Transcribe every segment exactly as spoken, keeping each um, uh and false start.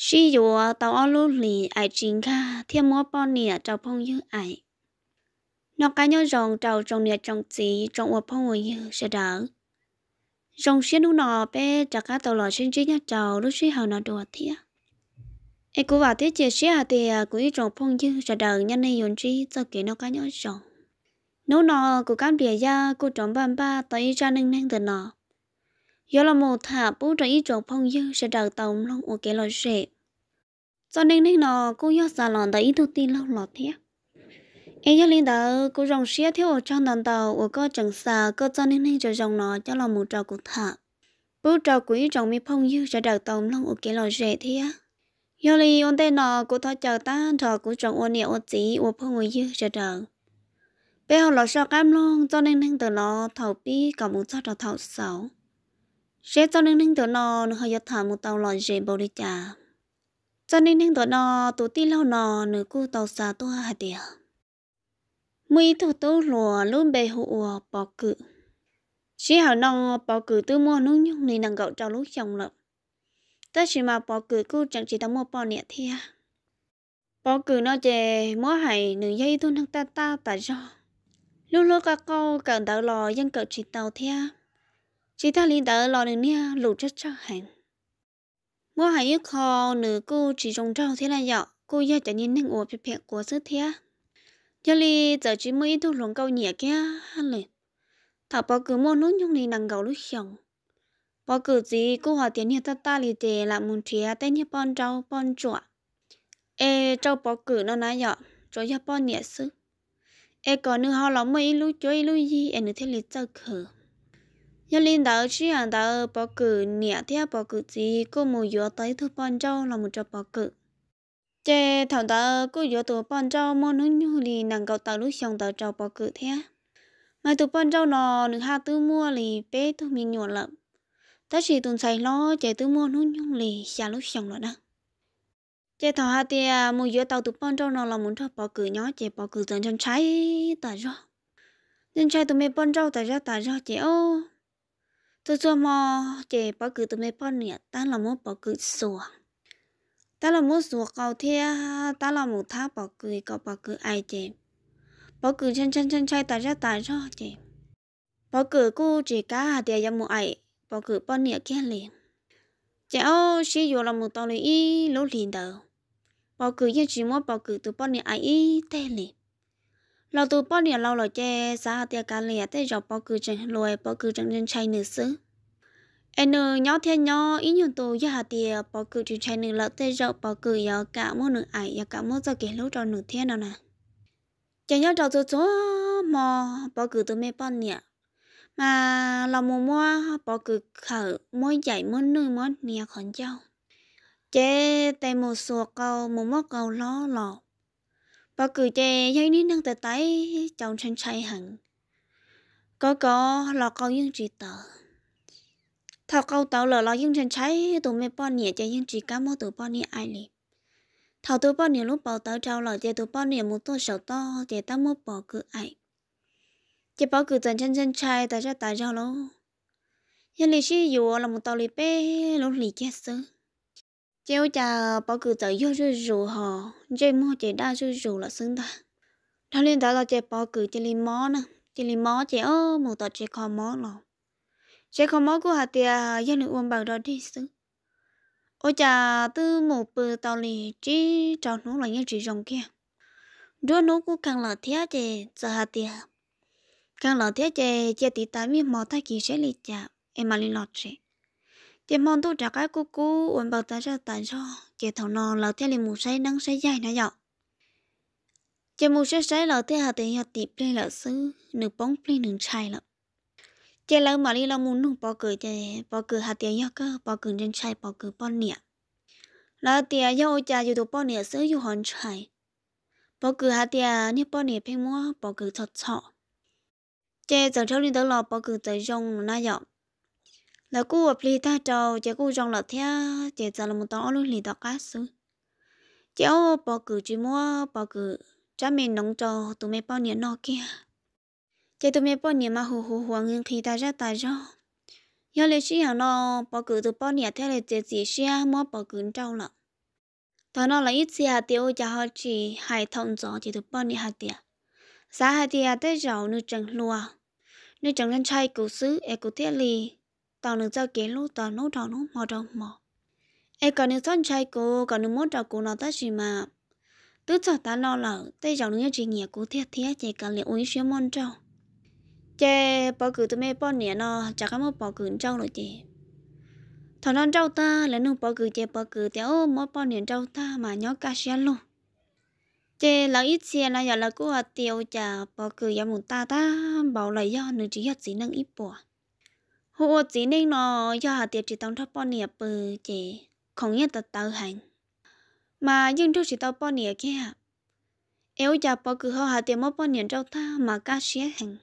She dụ tàu ở lúc lì ai chính kha thiên mua bọn nè trâu phong như ai. Nó cá nhau rồng trâu trong nè trong chỉ trong ở phong người như sẽ đỡ. Rồng xuyên lúc nọ bé trả cá tàu lò xuyên trí nhá trâu lúc xuyên hào nó đùa thía. Ê cú vào tiết chia sẻ hạt tìa của ý trong phong như sẽ đỡ nhanh này yun trí cho kỹ nó cá nhau rồng. Nếu nọ của cam địa gia của trong bàn ba tới ra nâng nâng từ nọ. Do là một thả bố trong ý trong phong như sẽ đỡ tàu lòng ở cái lò rễ. Cho nên nên nó cô nhớ xa lòn tại ít thông tin lâu lọt thế. Em nhớ linh đạo cô rong xía theo ở trong đàn tàu ở có chẳng xa có cho nên nên cho rong nó cho là một trò cụ thả. Bố trò quý rong mi phong như sẽ đào tàu long ở cái lò rễ thế á. Do li ôn tên nó cô thọ chờ ta trò của rong ôn nhẹ ôn chỉ ở phong người như sẽ đào. Bé họ lọ sao cam long cho nên nên từ nó thầu pi cả một cho trò thầu sáu. Sẽ cho nên nên từ nó nó hơi thả một tàu lò rễ bầu đi trả. Cho nên nên tụi nó tụi tí lâu nọ nửa cô tàu xa tôi hạt địa. Mấy tụi tôi lùa luôn bề hộ bỏ cự. Chỉ hào nọ bỏ cự tôi mua nông nhung này nàng gạo trao lúc chồng lợn. Tất chỉ mà bỏ cự cô chẳng chỉ tao mua bỏ nhẹ thia. Bỏ cự nó chè mua hải nửa dây tôi nâng ta ta tại do. Lúc lúc các câu cận tàu lò dân cậu chỉ tàu thia. Chỉ ta lý tàu lò nửa nia lụt chất cho hành. Mua hải yêu kho nửa cô chỉ trồng rau thế này dọ, cô giờ chẳng nhìn năng ủa phép của sức thế. Giờ li giờ chỉ mới thu lồng câu nhẹ kia hắnเลย. Thảo bảo cứ mua nốt nhung này nàng gạo lúc chồng. Bảo cứ gì cô hỏi tiền nhà ta ta li tề là muốn chia tên nhà bon rau bon chua. Ê rau bảo cứ nó nói dọ, rồi nhà bon nhẹ sức. Ê còn nữa họ lòng mấy lúc chơi lúc gì em nữa thế li chơi khờ. Giờ linh đạo chỉ hàng đạo bỏ cử nhẹ theo bỏ cử gì cô mua dừa tới thu bọn trâu là một trò bỏ cử. Chê thằng đạo cô dừa tụ bọn trâu mua nước nhu lì nàng cầu tàu lúc xong tàu trâu bỏ cử thế. Mà tụ bọn trâu nọ được hai tư mua lì bé thu mình nhuận lợm. Tất chỉ tuần xài lo chê tư mua nước nhu lì xa lúc xong rồi đó. Chê thằng hai tia mua dừa tàu tụ bọn trâu nọ là một trò bỏ cử nhỏ chê bỏ cử dần chân trái tà rõ. Chân trái tụ mấy bọn trâu tà rõ tà rõ chê ô. Tôi cho mò chế bỏ cử tụi mấy bọn nè, ta là một bỏ cử sủa. Ta là một sủa cầu thea, ta là một tháp bỏ cử cầu bỏ cử ai chế. Bỏ cử chân chân chân chay ta ra ta ra chế. Bỏ cử cô chỉ cá hạt tiền cho một ai, bỏ cử bọn nè kia liền. Chế ô, xí dụ là một tàu lý y lỗ liền đầu. Bỏ cử như chỉ một bỏ cử tụi bọn nè ai y tê liền. Lâu tụi bọn nè lâu rồi chế, xa hạt tiền cá lìa tê dọc bỏ cử chân lùi, bỏ cử chân chân chay nửa xứ. Em nhỏ thiên nhỏ ý nhiều tù với hạt tiền bỏ cử chuyện chạy nửa lợt tê rộng bỏ cử giờ cả mỗi nửa ải giờ cả mỗi giờ kể lúc cho nửa thiên nào nè. Chẳng nhớ trò cho chỗ mò bỏ cử từ mấy bọn nhẹ. Mà là mùa mua bỏ cử khởi mỗi dạy mỗi nơi mỗi nhẹ khẩn châu. Chế tay một số câu một mốc câu lo lọ. Bỏ cử chế dây ní nâng tờ tay trong chân chạy hẳn. Có có lọ câu nhưng chỉ tờ. Thảo câu tàu lỡ lo nhưng chân trái tụi mấy bọn nhẹ chạy nhưng chỉ cá mô tụi bọn nhẹ ai lì. Thảo tụi bọn nhẹ lúc bảo tàu trao lỡ chạy tụi bọn nhẹ một tô sầu to chạy ta mô bỏ cử ai. Chạy bỏ cử dần chân chân trái ta ra ta ra lô. Nhưng lì xí dù là một tàu lì bê lúc lì chết sư. Chéo chà bỏ cử tới vô rư rù hò. Chạy mô chạy đa rư rù là xứng ta. Đó lên đó là chạy bỏ cử chạy lì mó nè. Chạy lì mó chạy ơ một tàu chạy khó mó lò. Sẽ không có của hạt tiền dân uống bằng đó đi xứ. Ôi chà từ một bữa tàu lì chỉ trao nó là những chỉ rồng kia. Đứa nó cũng càng là thế chè giờ hạt tiền. Càng là thế chè chè tí tám mươi mò thay kỳ sẽ lì chà em mà lên lọt chè. Chè mòn tôi trả cái cô cô uống bằng ta ra tại do chè thầu nò là thế lì mù say nắng say dài nè dọ. Chè mù say say là thế hạt tiền hạt tiệp lên là xứ nửa bóng lên nửa chai lắm. Chế lâu mà đi là muốn nung bỏ cử chế bỏ cử hạt tiền nhá cơ bỏ cử trên chai bỏ cử bọn nhẹ là tiền do cha dù tụ bọn nhẹ sớ dù hòn chai bỏ cử hạt tiền như bọn nhẹ phê mua bỏ cử thật sọ chế giờ cháu đi tới lò bỏ cử tới rong na dọ là cô ở pli ta trâu chế cô rong là thế chế giờ là một tao luôn lì tao cá sứ chéo bỏ cử chỉ mua bỏ cử cha mình nông trâu tụi mấy bọn nhẹ nọ kia. Chế tụi mấy bọn nhẹ mà hù hù hù nhưng khi ta ra ta ra. Giờ lấy xí hàng nó bỏ cử tụi bọn nhẹ theo là chế gì xí mua bỏ cử trâu lợ. Thằng nó là ít gì hạt tiêu cho họ chỉ hai thông gió chỉ được bao nhiêu hạt tiền. Giá hạt tiền tới giàu nữ trần lùa. Nữ trần lên chay cứu sứ e cứu thiết lì. Tao nữ giao kế lũ tao nấu trò nấu mò trò mò. E còn nữ son chay cứu còn nữ mốt trò cứu nó ta chỉ mà. Tứ cho ta lo là tới giàu nữ chỉ nghĩa cứu thiết thiết chỉ cả liệu uống xuyên môn trâu. Chê bỏ cử tụi mẹ bỏ nè nó chắc không bỏ cử trâu rồi chị. Thằng non trâu ta là nung bỏ cử chê bỏ cử téo mỗi bỏ nè trâu ta mà nhó cá xe luôn. Chê là ít xe là giờ là cô hạt tiêu chả bỏ cử giờ một ta ta bảo là do nữ chỉ hạt gì năng ít bỏ. Hồ chỉ nên nó do hạt tiêu chỉ tao thắp bỏ nè bờ chê không nhất tật tao hành. Mà nhưng trâu chỉ tao bỏ nè kia. Éo chả bỏ cử họ hạt tiêu mỗi bỏ nè trâu ta mà cá xe hành.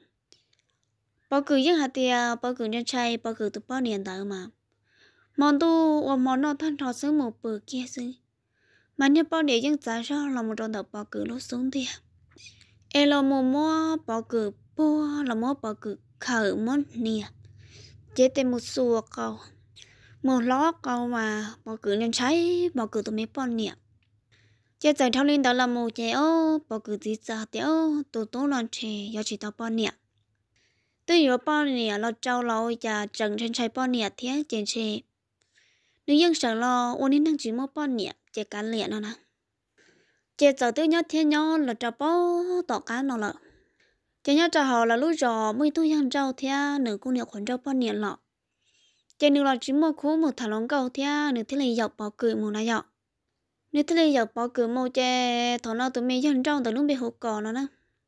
Bỏ cử những hạt tiêu bỏ cử nhân chay bỏ cử tụi bỏ nè tao mà. Món tu và món nó thân thọ xứ một bữa kia xứ. Mà nếu bao để dân giá ra là một trong đầu bỏ cử lúc xuống tiền. Em là một mua bỏ cử bố là mua bỏ cử khởi món nè. Chế tên một xùa cầu. Một ló cầu mà bỏ cử nên cháy bỏ cử tụi mấy bọn nè. Chế giải thao lên đó là một chế ô bỏ cử gì giá téo tụi tố loạn trẻ do chỉ tao bọn nè. Từ yếu bọn nè là trao lâu và trần trên cháy bọn nè thế trên chế. Nếu dân sợ lo ôn đến năng chỉ một bọn nhẹ chế cá lẹ nó nè chế giờ tới nhớ thiên nhớ là trò bó tỏ cá nó lợ chế nhớ trò họ là lúc rò mới tôi dân trâu thea nửa cô nhẹ khuẩn trâu bọn nhẹ lọ chế nửa là chỉ một khu một thằng lông cầu thea nửa thế này dọc bỏ cười một này dọc nửa thế này dọc bỏ cười một chế thằng nó tụi mình dân trâu từ lúc bị hụt cò nó nè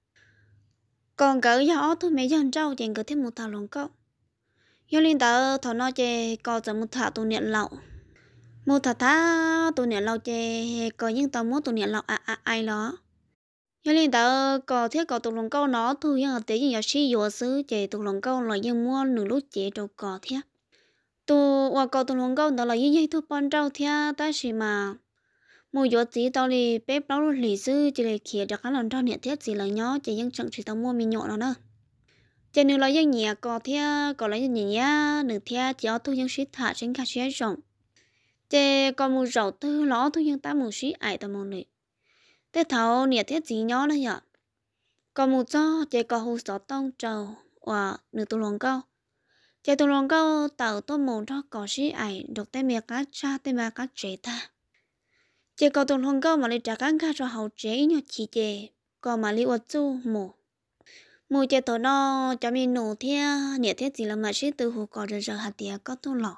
còn cỡ gió tụi mình dân trâu chế cứ thêm một thằng lông cầu do liên tờ thằng nó chế cò giờ một thằng tụi nhẹ lọ một thà thà tụi nhẹ lâu chê có những tao muốn tụi nhẹ lâu à à ai đó cho nên tao có thiết có tụi lòng câu nó thôi nhưng mà tế gì xí dùa xứ chê tụi lòng câu là dân mua nửa lúc chê trâu cò thiết tụi hoặc có tụi lòng câu đó là như vậy tụi con trâu thiết ta chỉ mà mua dùa chỉ tao đi bếp đó lì xứ chỉ để khía cho cái lòng trâu nhẹ thiết gì là nhó chê dân chẳng chỉ tao mua mình nhọ nó nữa chê nửa là dân nhẹ cò thiết có lại dân nhẹ nhá nửa thiết chỉ ở tôi dân xí thả trên cả xí rộng chê còn một rau tư ló thôi nhưng ta một xí ai ta một nị thế thầu nhiệt thiết gì nhỏ đó nhở còn một cho chê có hồ sọ tông trầu và nửa tu lòng câu chê tu lòng câu tàu tôi một cho có xí ai được tên miệng cá cha tên mà cá chế ta chê có tu lòng câu mà lấy trả cá cho hậu chế nhở chỉ chê còn mà lấy ô chu mù mù chê tổ nó cho mình nổ thia nhiệt thiết gì là mà xí từ hồ có rồi giờ hạt tía có tu lọ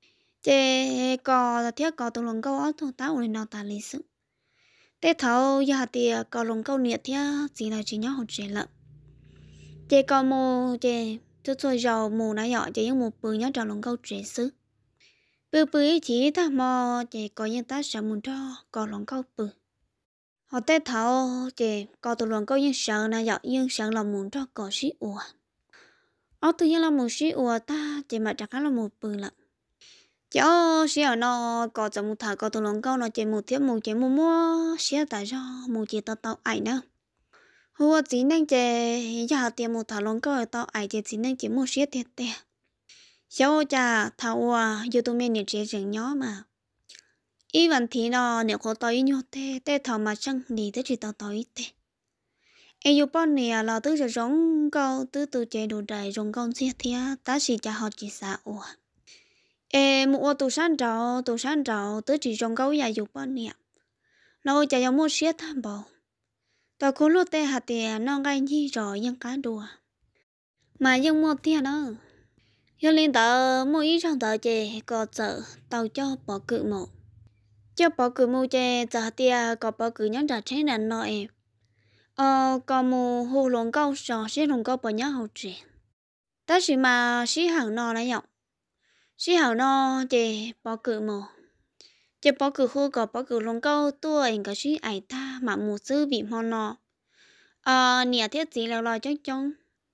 chê có thiết có tụi lòng câu ở thôi tao lên nào ta lý sự thế thầu giờ thì có lòng câu nhiệt thiết chỉ là chỉ nhớ hỗ trợ lận chê có mù chê tôi tôi giàu mù nãy giờ chê những một bự nhớ trò lòng câu trẻ xứ bự bự chỉ ta mò chê có những ta sợ muốn cho có lòng câu bự họ thế thầu chê có tụi lòng câu những sợ nãy giờ nhưng sợ là muốn cho có xí ủa ở tự nhiên là một xí ủa ta chê mà chắc là một bự lận cháu xí ở nó có cho một thằng có tụi lòng câu nó chạy một tiếp một chạy một mua xí tại do một chỉ tao tao ảnh nữa hùa chỉ nên chạy giờ tiền một thằng lòng câu tao ảnh chỉ chỉ nên chỉ một xí tiền tiền cháu cha thằng à giờ tụi mình nhận chế chừng nhỏ mà ý vấn thì nó nếu có tao ý nhau thế thế thằng mà chẳng đi thế chỉ tao tao ít thế em yêu bọn này là từ giờ giống câu từ từ chạy đồ đầy giống con xí thế ta chỉ cha họ chỉ sợ ủa ê mua tủ sáng trầu tủ sáng trầu tới chỉ trong gấu dài dục bao nhiêu lâu chạy vào mua xiết tham bảo tao cố lót tê hạt tiền non gai nhi rồi nhưng cá đùa mà nhưng mua tiền đó cho nên tao mua ít trong tao chè có sợ tao cho bỏ cự một cho bỏ cự mua chè giờ tiền có bỏ cự nhắn trả chế nền nọ em ờ có mua hồ lồng câu sò xí lồng câu bỏ nhá hậu trẻ ta chỉ mà xí hàng nọ này nhộng xí hào nó chè bỏ cự mồ chè bỏ cự khu có bỏ cự lòng câu tua ảnh cả xí ảnh ta mà một sư bị mò nọ ờ nè thiết gì lâu lâu chắc chong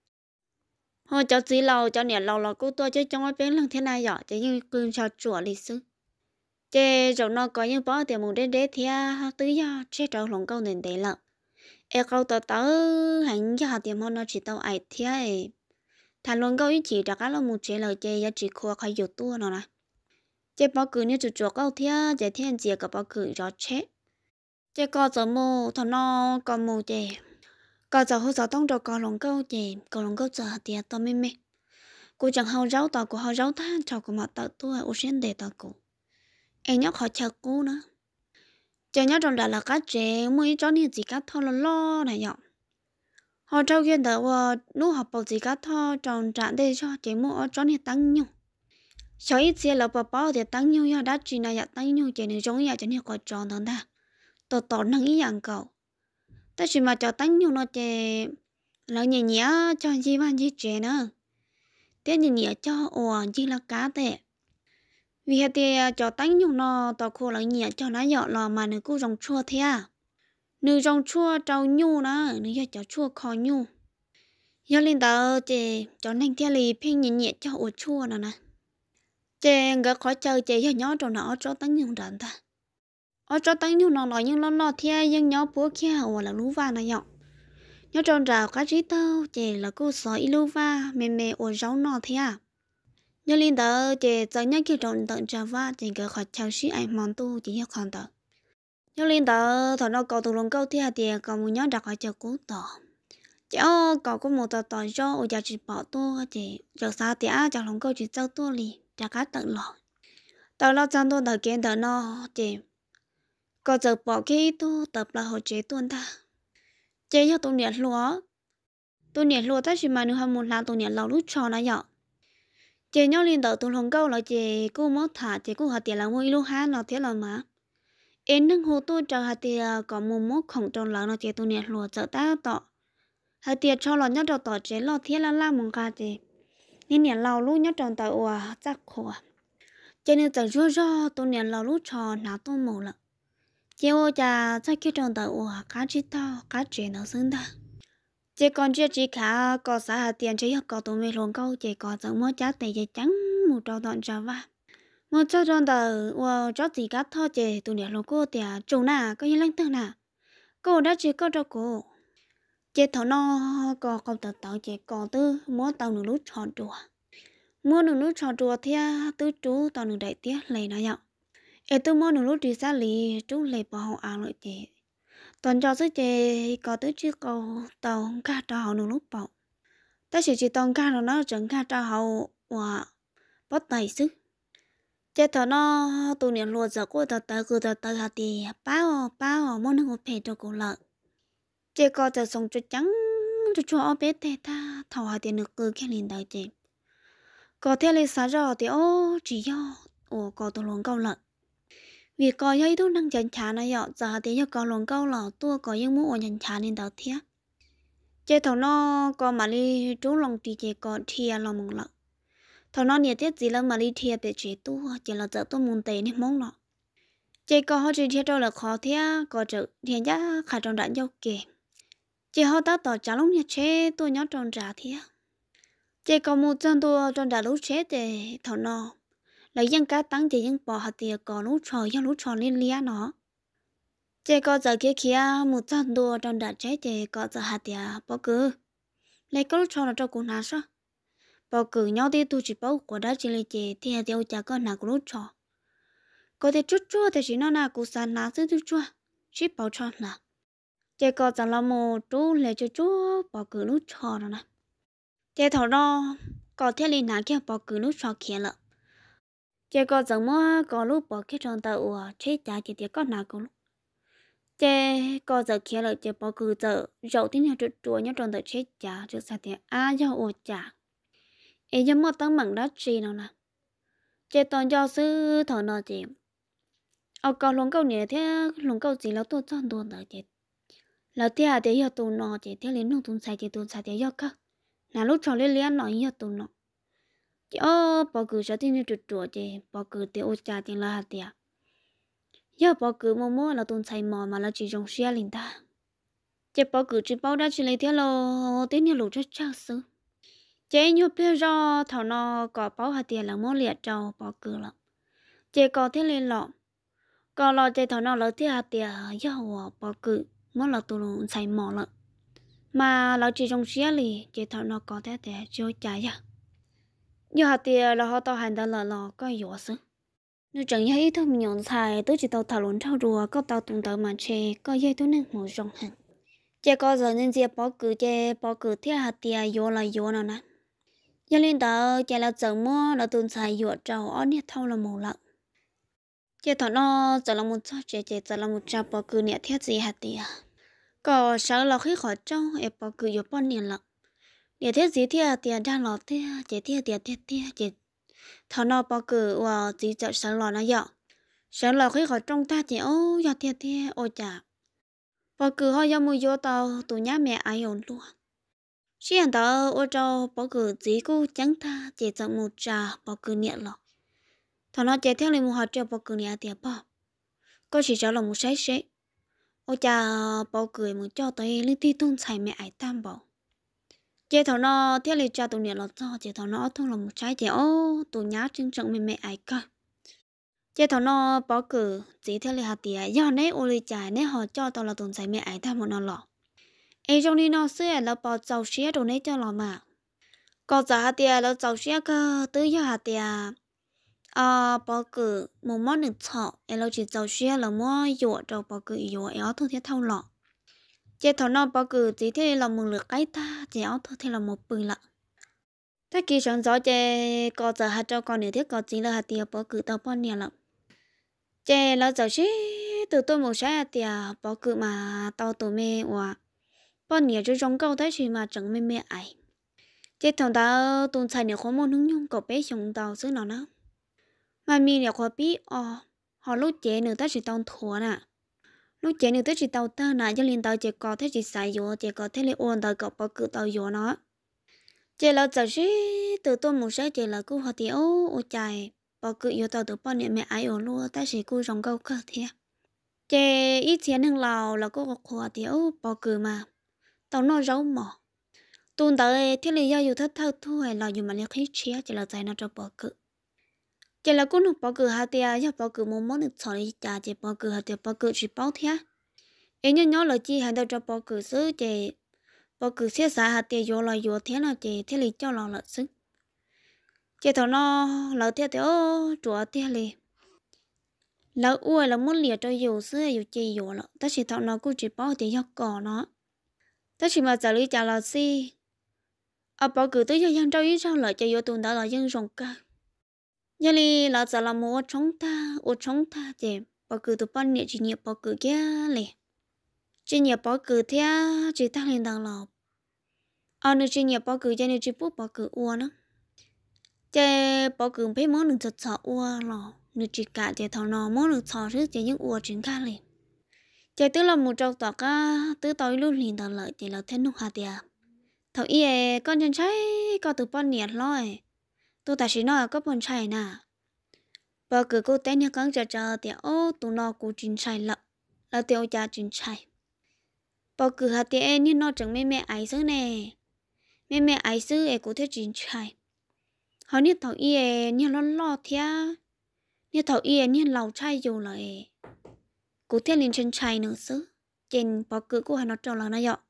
hồi cho gì lâu cho nè lâu lâu cô tua chắc chong ở bên lần thế này giỏi chứ như cương cho chùa lịch sư chè rồi nó có những bỏ tiền một đế đế thì tứ do chế trâu lòng câu nền để lợ em câu tao tao hành cho hạt tiền mò nó chỉ tao ảnh thì thằng luôn câu ý chỉ đã cái là một chế lời chế giá trị khoa khai dụ tua nó nè chế bao cử như chuột chuột câu thia chế thiên chia cả bao cử rõ chết chế có giờ mù thằng nó còn mù chế có giờ hôm giờ tông cho có lòng câu chế có lòng câu giờ tiệt tao mê mê cô chẳng hao rau tao của hao rau than cho của mặt tao tôi ở trên để tao cụ em nhóc họ chờ cô nữa chế nhóc trong đó là cá chế mới cho nên gì cá thô lo lo này nhở họ trao kia đó lúc học bảo gì cá thô trong trạng đây cho chế mua cho nên tăng nhiều sau ít xe là bảo bảo thì tăng nhiều ya đã chỉ là ya tăng nhiều chế nên giống ya cho nên có tròn thằng ta tổ tổ năng ý dạng cậu ta chỉ mà cho tăng nhiều nó chế là nhẹ nhẹ cho gì mà gì chế nữa thế nhẹ nhẹ cho ồ chỉ là cá tệ vì hệ thì cho tăng nhiều nó tao khô là nhẹ cho nó dọ lò mà nữ cô rong chua thế à nữ rong chua trâu nhu nữa nữ cho cho chua khó nhu giờ lên tao chế cho nên thế là phê nhẹ nhẹ cho ồ chua nữa nè chế người khó chơi chế cho nhỏ trong nó cho tăng nhiều đàn ta ở cho tăng nhiều nó nói nhưng nó nó thế nhưng nhỏ bố kia ồ là lú va này nhọ nhớ trong rào cá trí tao chế là cô sợ ilu va mềm mềm ồ rau nó thế à nhớ linh tờ chế giờ nhớ kia trong tận trà va chế cái khỏi chào sĩ ai mòn tu chỉ nhớ còn tờ nhớ linh tờ thằng nó cầu tụ lòng câu thế thì cầu muốn nhớ đặt khỏi chờ cố tờ chế ô cầu có một tờ tờ cho ồ giờ chỉ bỏ tu chế giờ sao thì á chờ lòng câu chỉ châu tu lì trả cá tận lọ tờ lo chăn tu tờ kiến tờ nó chế có giờ bỏ cái tu tập là hồ chế tuôn ta chế cho tôi nhiệt lúa tôi nhiệt lúa ta chỉ mà nếu ham muốn làm tôi nhiệt lâu lúc cho nó nhỏ chế nhau liên đầu tôi lòng câu là chế cô mất thả chế cô hạt tiền là mua lúa há nó thế là mà em nâng hồ tôi chờ hạt tiền có một mốt khổng trong lợn nó chế tôi nhiệt lúa sợ ta tọ hạt tiền cho lợn nhớ đầu tọ chế lo thế là la mong ca chế nên nhiệt lâu lúc nhớ trong tàu à chắc khổ chế nên giờ rúa rúa tôi nhiệt lâu lúc cho nào tôi mù lợ chế ô cha chắc kia trong tàu à cá chỉ tao cá chế nó xứng ta chế con chưa chỉ cả có xã hạt tiền chế có tụi mình luôn câu chế có giống mua cháo tây chế trắng một trâu đoạn trà va một trâu trong tờ wow chó gì cá thô chế tụi nhà luôn cô tiệt chủ nà có như lăng tư nà cô đã chỉ có cho cô chế thằng nó có không tờ tàu chế có tư mua tàu nửa lút tròn đùa mua nửa lút tròn đùa thì tư chú tàu nửa đại tiết lấy nó nhở em tôi mua nửa lút đi xa lì chú lấy bỏ hậu áo lại chế toàn cho sức chế có tới chiếc cầu tàu cá cho họ nửa lúc bảo ta chỉ chỉ tàu cá rồi nó chẳng cá cho họ và bắt tay sức chế thằng nó tụi niệm luôn giờ cô tao tao cứ tao tao hạt thì bao bao muốn nó một phe cho cô lợn chế có tao sống cho trắng cho cho ở bé tê ta thầu hạt tiền được cứ cái liền đại chế có thể lấy sáng rồi thì ô chỉ do ồ có tụi luôn câu lợn vì có ấy tôi đang chán chán này ạ giờ thì cho con lòng câu là tôi có những muốn nhận chán nên đầu thiết chế thằng nó có mà đi trú lòng thì chế có thia lòng mong lợ thằng nó nhiệt tiết gì là mà đi thia để chế tu chỉ là giờ tôi muốn tệ nên mong lợ chế có họ chỉ thiết đâu là khó thia có chữ thiền giá khai trong đoạn dâu kề chế họ ta tỏ trả lúc nhiệt chế tôi nhớ trong trả thia chế có một chân tôi trong đã lúc chế để thằng nó lấy dân cá tăng thì dân bỏ hạt tiền có lú trò dân lú trò liên lia nó chế có giờ kia kia một trăm đô trong đặt chế chế có giờ hạt tiền bỏ cứ lấy có lú trò là cho cô nào sao bỏ cứ nhau đi tu chỉ bảo của đã chỉ lấy chế thì hạt tiền chả có nào có lú trò có thể chút chua thì chỉ nó nào cũng san nào thứ chút chua chỉ bảo cho là chế có giờ là một chú lấy cho chú bỏ cứ lú trò rồi nè chế thầu đó có thể liên nào kia bỏ cứ lú trò kia lợ chế có giống mua có lúc bỏ cái trong tàu chế trả chỉ tiếc con nào cũng chế có giờ kia là chế bỏ cứ giờ dầu tin nhau chuột chuột nhau trong tàu chế trả cho sao thì ai cho ô trả ấy giống một tấm bằng đất gì nào nè chế toàn do sư thợ nọ chị ở còn luôn câu nhẹ thế luôn câu gì là tôi chọn tôi đợi chị là thế à thế giờ tôi nọ chị thế liền nông thôn sai chị tôi sai thế giờ cơ là lúc trò lên liền nói giờ tôi nọ chị ơ bỏ cứ cho tin như chuột chuột chị bỏ cứ tiêu ô trà tiền là hạt tiền giờ bỏ cứ mua mua là tuần xài mò mà là chỉ dùng xe linh ta chị bỏ cứ chỉ bao đã chỉ lấy thế lo tên như lũ rất chắc xứ chị như bây giờ thằng nó có bao hạt tiền là mua liệt trâu bỏ cứ lắm chị có thế lên lọ còn lo chị thằng nó lấy thế hạt tiền giờ bỏ cứ mua là tuần xài mò lắm mà là chỉ dùng xe li chị thằng nó có thế để cho trả ya giờ hạt tiền là họ tao hành đã là là có yếu xứ nếu chẳng nhớ ít thôi mình nhọn xài tôi chỉ tàu thảo luận trao đùa có tàu tung tàu mà chê có dây tôi nên một rộng hẳn chê có giờ nên dẹp bỏ cử chê bỏ cử thiết hạt tia vô là vô nào nè giờ lên tàu chê là giờ mua là tuần xài vô trâu ở nét thâu là một lợn chê thọ nó giờ là một sao chê chê giờ là một trâu bỏ cử nét thiết gì hạt tia có sợ là khi khỏi trâu em bỏ cử vô bao nhiêu lợn nét thiết gì thiết tia đang lọt tia chê tia tia tia tia chê thọ nó bỏ cử và chỉ sợ sợ lọt nó dọ sợ là khi khỏi trong ta chỉ ô giờ tia tia ô chà bỏ cử họ giờ mua vô tàu tụi nhá mẹ ai ổn luôn hiện tại ô châu bỏ cử chỉ cô chẳng tha chỉ chọn một trà bỏ cử nhẹ lọ thằng nó chạy theo lên một hạt treo bỏ cử nhẹ tiệp bỏ có chỉ cho là một sấy sấy ô cha bỏ cử một cho tới linh ti tôn xài mẹ ai tam bảo chạy thằng nó theo lên cha tụi nhẹ lọ cho chạy thằng nó thông là một trái chạy ô tụi nhá trưng trọng mẹ mẹ ai coi chạy thằng nó bỏ cử chỉ theo lên hạt tiệp do nấy ô li trà nấy họ cho tao là tôn xài mẹ ai tam một nó lọ ấy trong đi nó xưa là bỏ giàu xía đồ nấy cho lọ mà có giá hạt tiền là giàu xía cơ tới giờ hạt tiền à bỏ cử một món được thọ em là chỉ giàu xía là mua dọa rồi bỏ cử dọa éo thôi thế thâu lọ chế thọ nó bỏ cử chỉ thế là một lượt cái ta chỉ éo thôi thế là một bự lợถ้ากี่sáng gió chế có giá hạt cho con nữa thế có chỉ là hạt tiền bỏ cử tao bao nhiêu lợ chế là giàu xí từ tôi một trái hạt tiền bỏ cử mà tao tụi mẹ và bao nhiêu cho trong câu thế gì mà chẳng mẹ mẹ ai chế thằng ta tuần sai nhiều khó môn hứng nhung cậu bé dùng tàu xứ nào nữa mà mi nhiều khó biết ờ họ lúc chế nữa ta chỉ tàu thua nè lúc chế nữa ta chỉ tàu ta nè cho liền tàu chế có thế chỉ xài vô chế có thế liền ôn tàu cậu bao cự tàu vô nó chế là giờ xí từ tôi một sáng chế là cứ họ thì ô ô chạy bao cự vô tàu từ bao nhiêu mẹ ai ôn luôn ta chỉ cứ trong câu cơ thế chế ít tiền hơn lào là có khó thì ô bao cự mà tàu nó rau mỏ tuần tới thì lý do dù thất thâu thu hay là dù mà lấy khí chia chỉ là giải nó cho bỏ cự chỉ là cũng bỏ cự hạt tiền cho bỏ cự một món được xỏ đi trả chỉ bỏ cự hạt tiền bỏ cự chỉ bao thế ấy nhớ nhớ là chi hay đâu cho bỏ cự xứ chỉ bỏ cự xé xả hạt tiền vô là vô thế là chỉ thế lý cho là lợi xứ chỉ thằng nó lợi thế thì ô chúa thế lý lợi uổng là muốn liệt cho dù xứ dù chi dù là tất chỉ thằng nó cũng chỉ bỏ tiền cho cỏ nó tất chỉ mà trả lý trả là gì à bỏ cử tới cho dân trâu ý sao lại cho vô tuần đã là dân rồng ca giờ li là giờ là mua chống ta ô chống ta thì bỏ cử tụi bọn nhẹ chỉ nhẹ bỏ cử kia lì chỉ nhẹ bỏ cử theo chỉ ta lên đằng lò à nếu chỉ nhẹ bỏ cử cho nên chỉ bút bỏ cử uo nữa chơi bỏ cử phải món được thật sợ uo lò nếu chỉ cả thì thằng nó món được sợ chứ chỉ những uo chuyển ca lì chơi tức là một trâu tọt á tứ tối luôn liền đằng lợi thì là thêm nụ hạt tiền thầu y con chân trái có từ bao nhiêu rồi tôi ta chỉ nói có bọn trai nè bà cứ cô tên nhà con chờ chờ thì ô tụi nó cũng chín trai lợ là tiêu cha chín trai bà cứ hạt tiền nhưng nó chẳng mẹ mẹ ấy xứ nè mẹ mẹ ấy xứ ấy cũng thấy chín trai họ như thầu y như lo lo thia như thầu y như lầu trai dù lại cũng thấy liền chân trai nữa xứ trên bà cứ cô hay nó trâu là nó dọ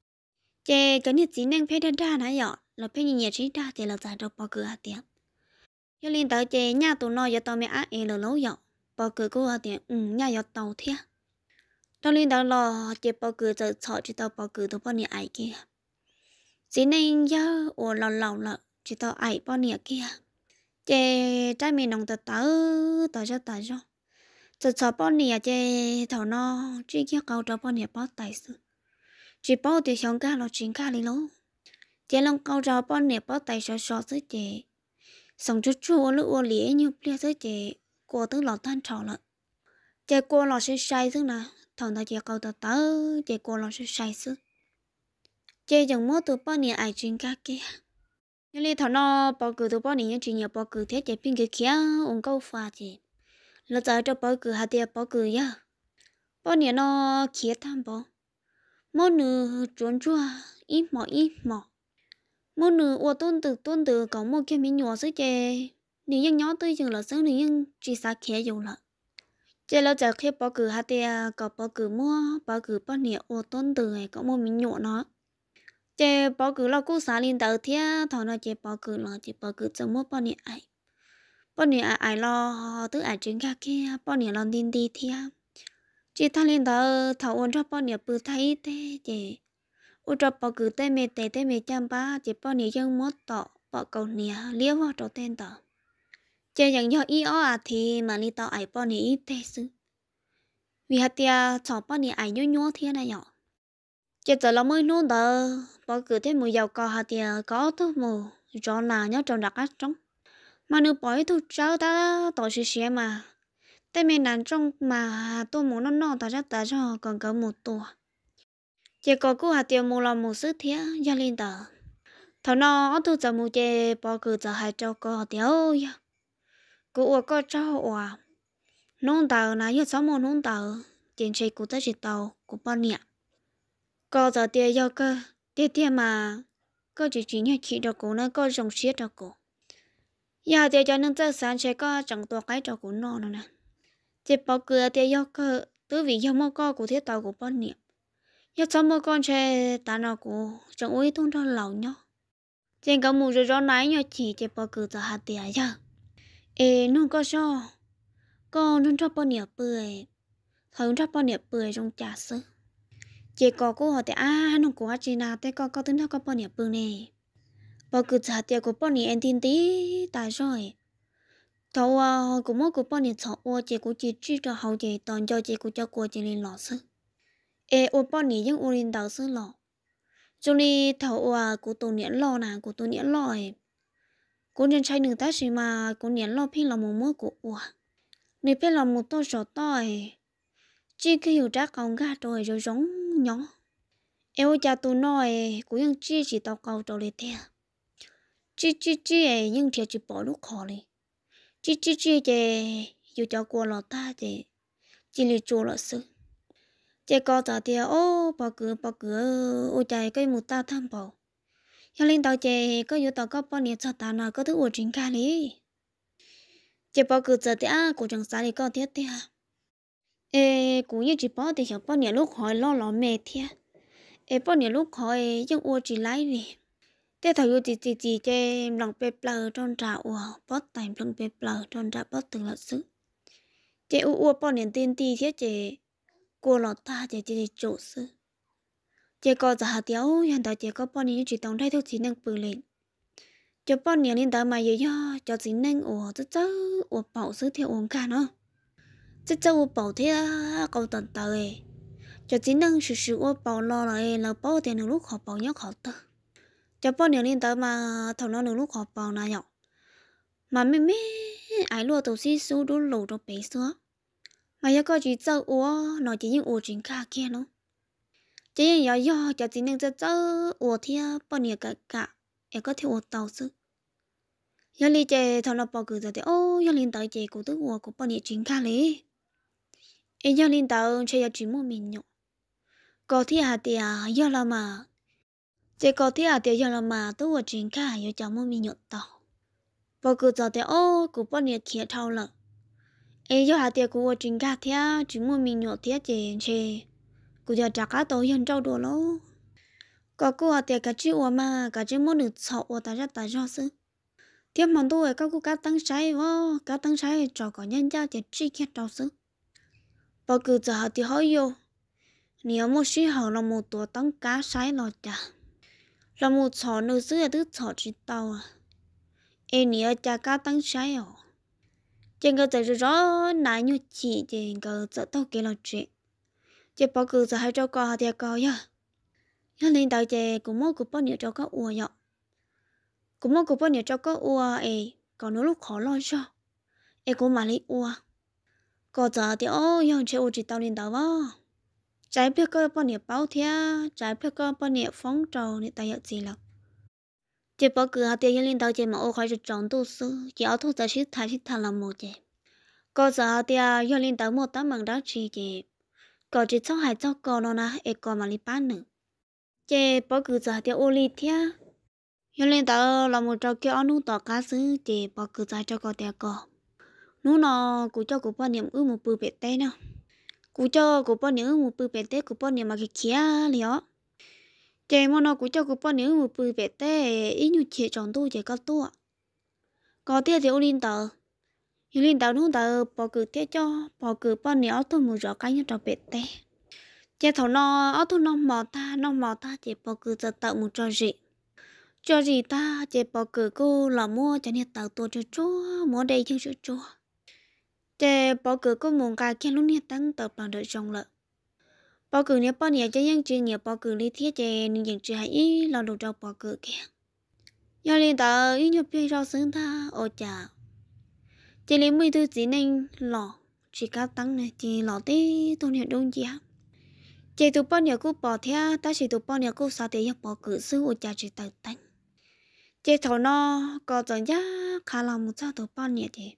chế cái này chỉ nên phải đa đa nãy giờ là phải nhìn nhẹ chỉ đa thì là giải được bao cửa hạt tiền cho nên tới chế nhà tụi nó giờ tao mẹ á em là lố giờ bao cửa của hạt tiền ừ nhà giờ tàu thế cho nên tới là chế bao cửa giờ sợ chỉ tao bao cửa tụi bao nhiêu ai kia chỉ nên giờ ở lò lò là chỉ tao ai bao nhiêu kia chế trái mình nông tao tao tao cho tao cho giờ sợ bao nhiêu chế thằng nó chỉ kia câu cho bao nhiêu bao tài sự chỉ bao thì xong cả là chuyện cả đi luôn chỉ lòng câu trò bao nhiêu bao tay sờ sờ tới chị xong chút chua lúa ô lía như bia tới chị cô tới lọt than trò lận chị cô lọt sẽ say thứ nào thằng ta chỉ câu ta tới chị cô lọt sẽ say sức chị chẳng muốn từ bao nhiêu ai chuyện cả kia nhưng li thằng nó bao cử từ bao nhiêu những chuyện nhiều bao cử thế chị pin cái kia ông câu pha chị là giờ cho bao cử hạt tiền bao cử ya bao nhiêu nó kia tham bao món nữ trốn chua ít mỏ ít mỏ món nữ ô tôn từ tôn từ có một cái miếng nhỏ sữa chè nếu như nhỏ tới chừng là sớm nếu như chỉ xa khé dùng là chè là chả khé bỏ cử hạt tiền có bỏ cử mua bỏ cử bao nhiêu ô tôn từ này có một miếng nhỏ nó chè bỏ cử là cú xả lên tàu thia thằng nó chè bỏ cử là chè bỏ cử chẳng mua bao nhiêu ai bọn nè ai lo tứ ai chứng cả kia bọn nè lo tin đi thia chỉ thằng lên đó thầu ôn cho bọn nè bự thấy thế chị ôn cho bọn cứ tên mẹ tê tên mẹ chăm ba chỉ bọn nè dân mót tọ bọn cầu nè liếc vào chỗ tên tọ chỉ dành cho ý ó à thì mà đi tao ai bọn nè ít thế xứ vì hạt tia chọn bọn nè ai nhô nhô thế này nhở chỉ giờ là mới nôn đó bọn cứ thế mùi giàu có hạt tia có thôi mù cho là nhớ trong đặc ác trong mà nếu bỏ thu cháu ta tổ chức xe mà tại mình nằm trong mà tôi muốn nó nó ta rất ta cho còn có một tuổi chỉ có cô hạt tiền mua là một sức thiết gia linh tờ thằng nó thu giờ mua chè bỏ cứ giờ hai cho có tiêu ya cô ở có cháu à nông tờ là như sáu môn nông tờ tiền chơi của ta chỉ tàu của bao nhiêu có giờ tiền giao cơ tiền tiền mà có chỉ chỉ như chị đó cô nó có dòng xe đó cô giờ thì cho nên giờ sáng sẽ có chẳngตัวcái cho của nó nữa nè chỉ bảo cửa thì do cơ tứ vị do mua con của thiết tàu của bọn niệm do cho mua con chơi ta nào của chẳng uy thông cho lẩu nhá trên cái mù rồi gió nái nhá chỉ chỉ bảo cửa giờ hạt tiền giờ ê nó có cho con nó cho bọn niệm bưởi thôi cho bọn niệm bưởi trong trà sữa chỉ có cô hỏi thì à nó của chị nào thế con có tính nó có bọn niệm bưởi này bảo cứ trả tiền của bọn niệm tin tí tại rồi thầu à cũng muốn của bọn niệm thọ ô chị cũng chỉ chỉ cho hậu chị toàn cho chị cũng cho cô chị lên lọ sư ê ô bọn niệm những ô lên đầu sư lọ cho nên thầu à của tôi niệm lọ nè của tôi niệm lọ ấy của nhân trai nữ ta chỉ mà của niệm lọ pin là một mối của ô nếu pin là một tôi sợ to ấy chỉ khi hiểu chắc con gà rồi rồi giống nhỏ ê ô cha tôi nói của những chi chỉ tao cầu cho lên theo chi chi chi ấy nhưng thiệt chỉ bỏ lúc khó đi chi chi chi chè dù cho cô lọt ta chè chỉ lì chùa lọt sư chè có giờ thì ô bỏ cửa bỏ cửa ô chạy cái một ta tham bảo cho lên tàu chè có dù tàu có bao nhiêu sao ta nào có thứ ô chính ca lý chè bỏ cửa giờ thì à cô chẳng sao thì có thiết thế ê cũng như chỉ bỏ thì hiểu bao nhiêu lúc hỏi lo lo mệt thế ê bao nhiêu lúc hỏi nhưng ô chỉ lái về thế thầy yêu chỉ chỉ chỉ cho lòng bẹp lờ trong trà ua bớt tay lòng bẹp lờ trong trà bớt từng lợt xứ chế u u bao niên tiên ti thế chế cô lọt ta chế chế chủ xứ chế có giả tiêu hiện tại chế có bao niên chỉ tông đây thôi chỉ năng bự lên cho bao niên lên tới mà giờ do cho chỉ năng ua rất rất ua bảo xứ theo uống cả nữa rất rất ua bảo thế câu tận tới cho chỉ năng sự sự ua bảo lo lại là bảo tiền lúc họ bảo nhớ họ tơ cho bao nhiêu lên tới mà thằng nó lúc họp vào này nhở mà mẹ mẹ ai luôn tổ sĩ số đủ lẩu cho bé xưa mà giờ có chỉ chơi uo nói chỉ những uo chuyện khác kia nó chỉ những do do cho chỉ nên chơi chơi uo thì bao nhiêu cả cả em có thể uo tàu sư giờ đi chơi thằng nó bảo cứ giờ thì ô giờ lên tới chơi của tứ uo của bao nhiêu chuyện khác đấy em giờ lên tới chơi giờ chỉ mua mình nhở có thì hạt tiền giờ là mà chỉ có thể à tiền giờ mà tôi ở trên cả giờ cháu mua mình nhột tàu bao cứ giờ thì ô cũng bao nhiêu kia thâu lận ấy giờ hạt tiền của ở trên cả thì chỉ mua mình nhột thì chỉ chỉ cũng giờ trả cả tàu hiện trâu đồ lố có cô hạt tiền cả chịu mà cả chịu mua được sọ ở tại ra tại do sư tiếp mà tôi các cô cá tăng trái vô cá tăng trái cho có nhân gia chỉ chi kia trâu sư bao cứ giờ hạt tiền hỏi vô nếu một xí hậu là một tổ tăng cá trái lọt chả là một chó nữ sư là thứ chó chỉ tàu à em nhớ cha cá tăng trái à trên cái giờ rõ nãy như chị trên cái giờ tao kể là chuyện chị bảo cứ giờ hai cháu con thì con nhá nhá lên tàu chị cũng muốn cũng bao nhiêu cháu có ua nhở cũng muốn cũng bao nhiêu cháu có ua ấy còn nếu lúc khó lo cho em cũng mà lấy ua còn giờ thì ô nhá chị ua chỉ tao lên tàu vào trái biết có bao nhiêu báo thia trái biết có bao nhiêu phóng trầu này tại gì là chỉ bảo cứ hạt tiền lên tàu chỉ mà ô khỏi được trồng tu sư chỉ áo thuốc giải thích thay thích thằng làm một chỉ có giờ hạt tiền giờ lên tàu một tấm bằng đá chỉ chỉ có chỉ cho hai cho con nó na e con mà đi bán nữa chỉ bảo cứ giờ hạt tiền ô li thia giờ lên tàu là một trò kia ăn nút tỏ cá sứ chỉ bảo cứ giờ cho con tiền con nút nó cũng cho cũng bao nhiêu ư một bự bể té nào cú cho cú bao nhiêu một bự bể té cú bao nhiêu mà cái kia lió chị mà nó cú cho cú bao nhiêu một bự bể té ít như chị chọn tôi chị có tua có tiền thì ô linh tờ Yêu linh tàu nung tàu bỏ cử thế cho bỏ cử bao nhiêu tôi muốn rõ cái như trò bể té. Chế thầu nó ở thu nó mò ta nó mò ta chỉ bỏ cử giờ tạo một trò gì. Cho gì ta chỉ bỏ cử cô là mua cho nên tạoตัวcho chúa mua đây cho chúa. Chế bỏ cử cô muốn cả kia lúc này tăng tập bằng đợi trong lợi. Bỏ cử nếu bao nhiêu cho những chuyện nhiều bỏ cử lý thiết chế nên những chuyện hay là đồ trâu bỏ cử kia. Giờ linh tàu ít nhập biết rau xứng ta ô chà. Chỉ lấy mấy thứ gì nên lọ chỉ cá tăng này chỉ lọ tí tôi nhận đúng gì á. Chỉ tụi bao nhiêu cô bỏ theo ta chỉ tụi bao nhiêu cô sao để bỏ cử sư ô chà chỉ tự tánh. Chỉ thầu nó có chẳng giá khá là một sao tụi bao nhiêu thì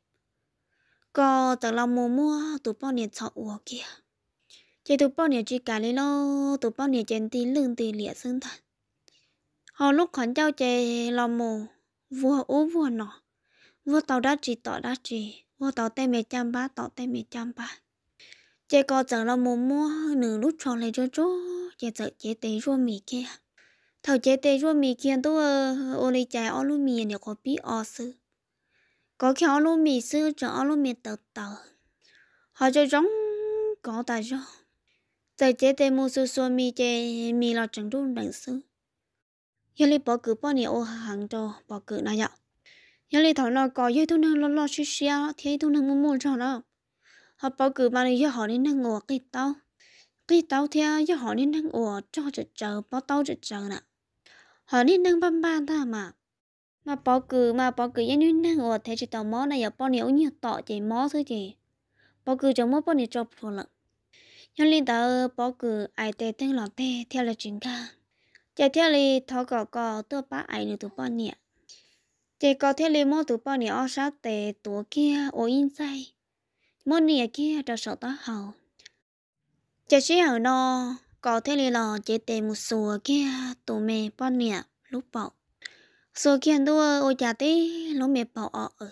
có chẳng là mua mua tụi bao nhiêu chọn ủa kia. Chỉ tụi bao nhiêu chỉ cả lấy lo tụi bao nhiêu chân tí lương tí liệt xương thật. Họ lúc khoản trao chè là mù vua ố vua nọ. Vua tàu đã chỉ tỏ đã chỉ vua tàu tên mẹ chăm ba tàu tên mẹ chăm ba. Chỉ có chẳng là mù mua nửa lúc tròn lại cho chú. Chỉ sợ chế tế rùa mì kia. Thầu chế tế rùa mì kia tôi ô lì chạy ô lù mì nếu có bí ô sư. Có khi ô lù mì sư cho ô lù mì tờ tờ. Họ cho giống có tài rô. Giờ chế tế mù sư xua mì chế mì là chẳng đúng đẳng sư. Giờ lì bỏ cử bỏ nhiều ô hàng trò bỏ cử nào dạo. Giờ lì thảo nó có dây thu nâng lo lo xí xí thì thu nâng mua mua cho nó. Họ bỏ cử mà giờ họ nên nâng ngồi cái tao. Cái tao thì giờ họ nên nâng ngồi cho chờ chờ bỏ tao chờ chờ nè. Họ nên nâng băm ba ta mà. Mà bỏ cử mà bỏ cử giờ nên nâng ngồi thế chỉ tao mó này giờ bỏ nhiều nhiều tọ chỉ mó thôi chỉ. Bỏ cử cho mó bỏ nhiều cho phù lận. Giờ lì tao bỏ cử ai tê tên lọ tê theo là chuyện ca. Giờ theo lì thọ cỏ cỏ tôi bắt ai nữa tụi bỏ nhẹ. Chỉ có thể lấy một tụ bao nhiêu ở sát tệ tổ kia ở in say, một nửa kia cho sợ ta hậu. Chỉ chỉ ở nó có thể lấy lò chỉ tệ một số kia tụ mẹ bao nhiêu lúc bảo, số kia đua ở nhà tí lúc mẹ bảo ở ở.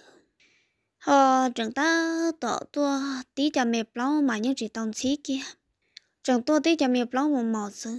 Họ chẳng ta tỏ tua tí cho mẹ bao mà những chỉ tông xí kia, chẳng tua tí cho mẹ bao một mỏ xứ.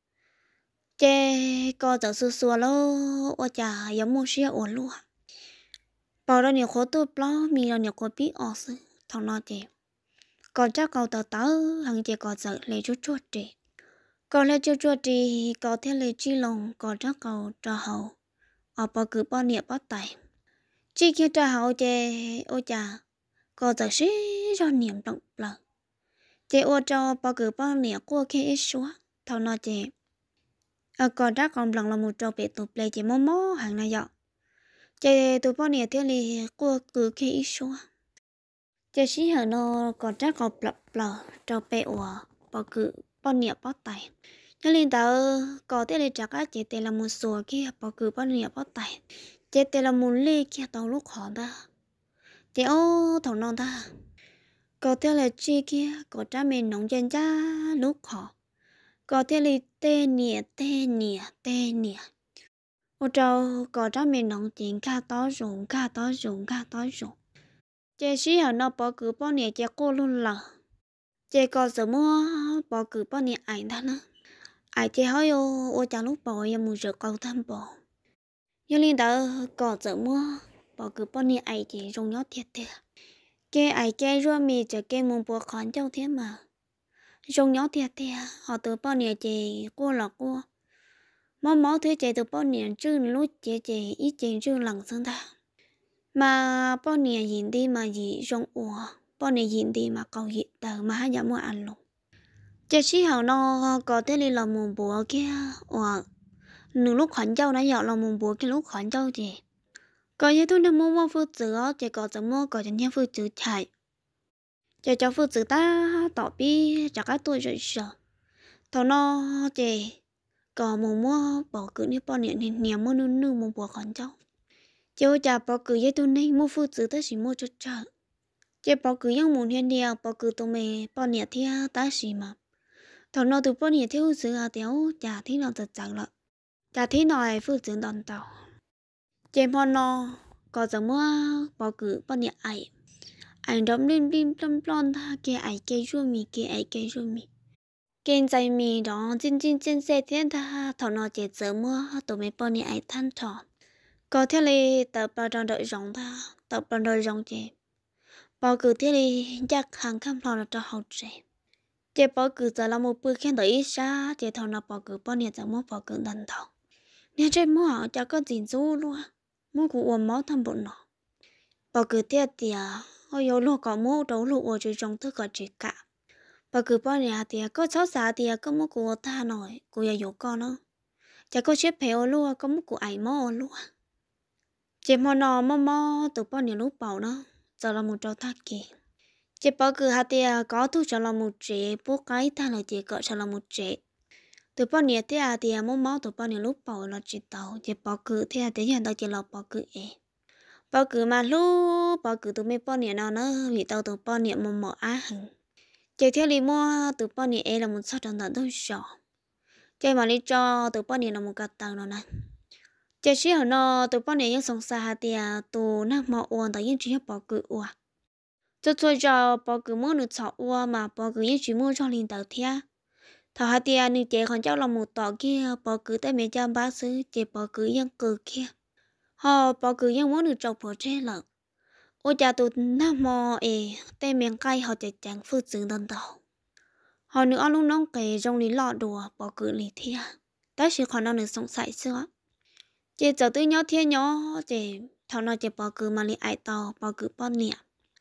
Chỉ có giờ xưa xưa lo ở nhà giống một xe ở luôn. Bảo ra nhiều khó tôi bao mi ra nhiều khó biết ở sự thằng nó chị còn chắc cậu tờ tớ hàng chị có sợ lấy chút chút chị còn lấy chút chút chị có thể lấy chi lòng còn chắc cậu trò hậu ở bao cứ bao nhiêu bao tay chi kia trò hậu chị ôi chà có giờ xí cho niềm động lờ chị ô cho bao cứ bao nhiêu cô kia ít xuống thằng nó chị ở còn chắc còn lần là một trò bị tụt lấy chị mó mó hàng này dọ chị tụi bao nhiêu thế thì cô cứ khi ít số chị xí hở nó còn chắc còn bập bờ cho bé ủa bao cứ bao nhiêu bao tay cho nên tao có thế thì chắc á chị tên là một số kia bao cứ bao nhiêu bao tay chị tên là một ly kia tao lúc khó ta chị ô thằng non ta có thế là chi kia có cha mình nóng chân cha lúc khó có thế là tê nhẹ tê nhẹ tê nhẹ ô trâu có cho mình nóng tiếng ca to rụng ca to rụng ca to rụng chị xí ở nó bỏ cứ bao nhiêu chị cô luôn lờ chị có sợ mua bỏ cứ bao nhiêu ảnh đó nữa ai chị hỏi ô ô chàng lúc bỏ em muốn rửa câu thăm bỏ nhưng liên đó có sợ mua bỏ cứ bao nhiêu ảnh chị rung nhót thiệt thiệt chị ai chị rồi mi chị chị muốn bỏ khoản châu thế mà rung nhót thiệt thiệt họ từ bao nhiêu chị cô là cô mò mò thế chạy từ bao nhiêu chứ lúc chạy chạy ít chạy chứ lần sang ta mà bao nhiêu hiện đi mà gì rong ủa bao nhiêu hiện đi mà cầu hiện tờ mà hai nhà mua ăn luôn chạy xí hào nó có thể đi làm mùng bùa kia ủa nửa lúc khoản châu nãy giờ làm mùng bùa cái lúc khoản châu chị có như tôi đang mua mua phước tử á chạy có chẳng mua có chẳng nhau phước tử chạy chạy cho phước tử ta tỏ bi chắc cái tôi rồi sợ thằng nó chị có một mua bỏ cử đi bao nhiêu nên nhiều mua nương nương một bộ khoản cháu cháu chả bỏ cử với tôi này mua phụ tử tới chỉ mua cho chợ cháu bỏ cử những muốn hiện địa bỏ cử tôi mày bao nhiêu thì ta chỉ mà thằng nó từ bao nhiêu thiếu sự à thiếu chả thế nào thật chẳng lợ chả thế nào ai phụ tử đòn tàu cháu họ nó có giờ mua bỏ cử bao nhiêu ai anh đóng lên bim plon plon tha kia ai cây rùa mì kia ai cây rùa mì kinh tế mì đó chính chính chính sẽ thiên tha thằng nó chỉ giờ mua tụi mình bao nhiêu ai than thọ có thể là tập bao đợi rong ta tập bao đợi rong chị bỏ cứ thế đi chắc hàng khăm lo là cho hậu trẻ chế bỏ cứ giờ là một bữa khen tới xa chế thằng nào bỏ cứ bỏ nhiệt giờ mua bỏ cứ đần đầu nè chế mua họ cho có gì du luôn mua của uống máu thăm bụng nó bỏ cứ thế thì ôi yo luôn có mua đấu lụa ở dưới trong thức có chỉ cả bỏ cứ bỏ nhiệt thì có cháu xả thì có mua của ta nổi của ya yo con nó chả có xếp phèo luôn có mua của ai mò luôn chế mò nọ mò mò từ bỏ nhiệt lúc bảo nó giờ là một trò thắt kì chế bỏ cứ hạt thì có thu cho là một chế bố cái ta là chế cỡ cho là một chế từ bao nhiêu thế à thì muốn máu từ bao nhiêu lúc bỏ là chỉ tàu chế bỏ cứ thế à thế hiện tại chỉ là bỏ cứ ấy bỏ cứ mà lúc bỏ cứ từ mấy bao nhiêu nào nữa vì tàu từ bao nhiêu mà mở á hằng chế theo đi mua từ bao nhiêu ấy là một số tròn tận tôi sợ chế mà đi cho từ bao nhiêu là một cái tàu nó nè chế chỉ ở nó từ bao nhiêu những sòng xa thì tụ nó mà uốn tại những chỉ bỏ cứ uốn cho tôi cho bỏ cứ mua được sáu uốn mà bỏ cứ những chỉ mua cho linh tàu theo thằng hạt tiền nữ chế còn cháu là một tọ kia bỏ cứ tới mấy trăm bác sĩ chế bỏ cứ dân cử kia họ bỏ cứ dân muốn được trồng bỏ tre lợn ôi cha tụi nó mò ê tay miệng cay họ chạy chẳng phước dựng đơn đầu họ nữa lúc nóng kề trong lý lọ đùa bỏ cứ lý thia ta chỉ còn đang được sống sải xưa chế giờ tới nhỏ thiên nhỏ chế thằng nào chế bỏ cứ mà lý ai tàu bỏ cứ bao nhiêu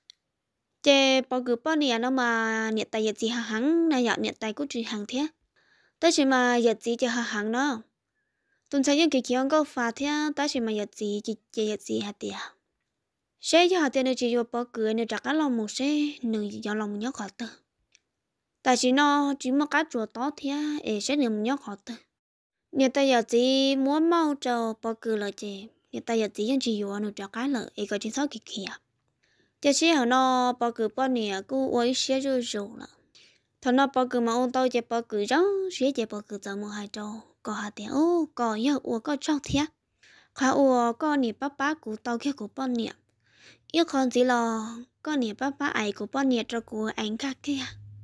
chế bỏ cứ bao nhiêu nó mà nhiệt tay gì hàng này nhọ nhiệt tay cũng chỉ hàng thế ta chỉ mà nhiệt gì cho hàng nó tuần sau những cái kia có phá thế ta chỉ mà nhiệt gì chỉ chỉ nhiệt gì hạt tiền sẽ cho hạt tiền nó chỉ vô bỏ cứ nó chắc lòng một sẽ nửa giờ lòng nhớ khó tự ta chỉ nó chỉ một cái chuột to thế để sẽ nửa nhớ khó tự nhiệt tay nhiệt gì muốn mau cho bỏ cứ là chế nhiệt tay nhiệt gì những chỉ vô nó chắc cái là ấy có chính xác cái kia chỉ chỉ họ nó bỏ cứ bao nhiêu cứ uống sẽ rồi rồi là thằng nó bỏ cứ mà ông tao chỉ bỏ cứ đó sẽ chỉ bỏ cứ giờ một hai trâu có hạt tiền ô có giờ uống có trâu thiệt khá uống có nè bắp bắp của tao kia của bao nhiêu yêu con gì lo có nè bắp bắp ấy của bao nhiêu cho của anh khác kia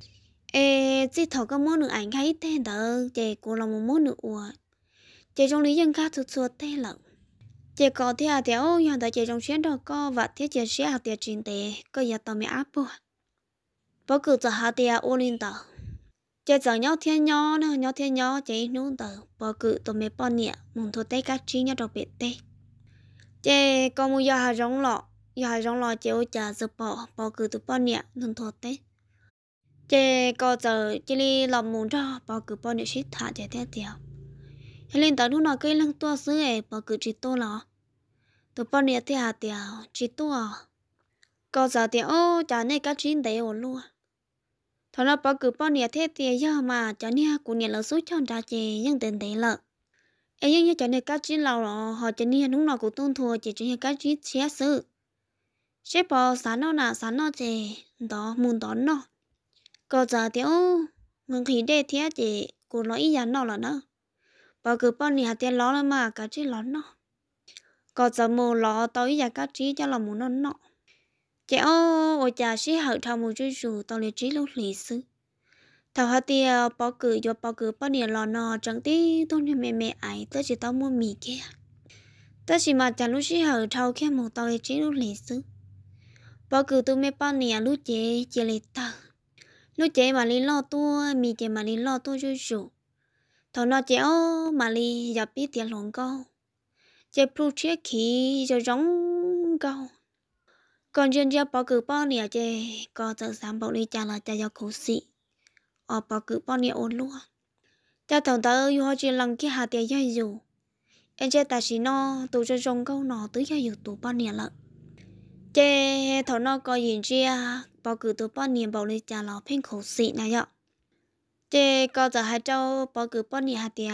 ê chỉ thầu có muốn được anh thấy tên đó chỉ của là một muốn được uống chỉ trong lý dân khác thuộc thuộc tên lận chỉ có thế à theo hiện tại chỉ trong chuyến đó có vật thiết chỉ sẽ hạt tiền chính tế có giờ tao mới áp bùa bỏ cứ giờ hạt tiền ô linh tờ chỉ giờ nhau thiên nhau nữa nhau thiên nhau chỉ nung tờ bỏ cứ tụi mấy bọn nhẹ muốn thôi tay các chi nhau đặc biệt tê chỉ có một giờ hạt giống lọ giờ hạt giống lọ chỉ ôi chả giờ bỏ bỏ cứ tụi bọn nhẹ nên thôi tê chỉ có giờ chỉ đi làm muốn cho bỏ cứ bọn nhẹ shit thả chỉ theo theo lên tờ lúc nào cây lăng tua xứ ấy bỏ cứ chỉ tô lọ tụi bọn nhẹ thì hạt tiền chỉ tua có giờ tiền ô chả này các chi đấy ổn luôn thằng nó bỏ cứ bao nhiêu thế thì giờ mà cho nên cũng nhận là số chọn ra chị nhưng tiền đấy là ấy nhưng như cho nên các chị lâu rồi họ cho nên lúc nào cũng tuân thua chỉ cho nên các chị chia sự sẽ bỏ sáng nó là sáng nó chị đó muốn đón nó có giờ thì ô ngừng khí đề thế chị cũng nói ý là nó là nó bỏ cứ bao nhiêu tiền lo là mà các chị lo nó có giờ mua lo tới giờ các chị cho là muốn nó nó chị ô ôi cha sĩ hậu thao một chút dù tao lấy trí lúc lì xứ thao hạt tiền bỏ cử cho bỏ cử bao nhiêu lò nọ chẳng tí tôi như mẹ mẹ ấy tớ chỉ tao mua mì kia tớ chỉ mà chả lúc sĩ hậu thao kia một tao lấy trí lúc lì xứ bỏ cử tôi mẹ bao nhiêu lúc chế chế lấy tao lúc chế mà đi lo tua mì chế mà đi lo tua chút dù thao nó chế ô mà đi gặp biết tiền lồng câu chế plu chế khí cho giống câu còn dân gia bỏ cứ bao nhiêu chứ có giờ sáng bảo đi trả lại cho giao cố sĩ ở bỏ cứ bao nhiêu ôn luôn cha thằng ta yêu chỉ lần kia hạt tiền giao dù em chơi ta chỉ nó tụ cho trong câu nó tới giao dù tụ bao nhiêu lận chơi thằng nó có gì chia bỏ cứ tụ bao nhiêu bảo đi trả lại phên cố sĩ này vậy chơi có giờ hai châu bỏ cứ bao nhiêu hạt tiền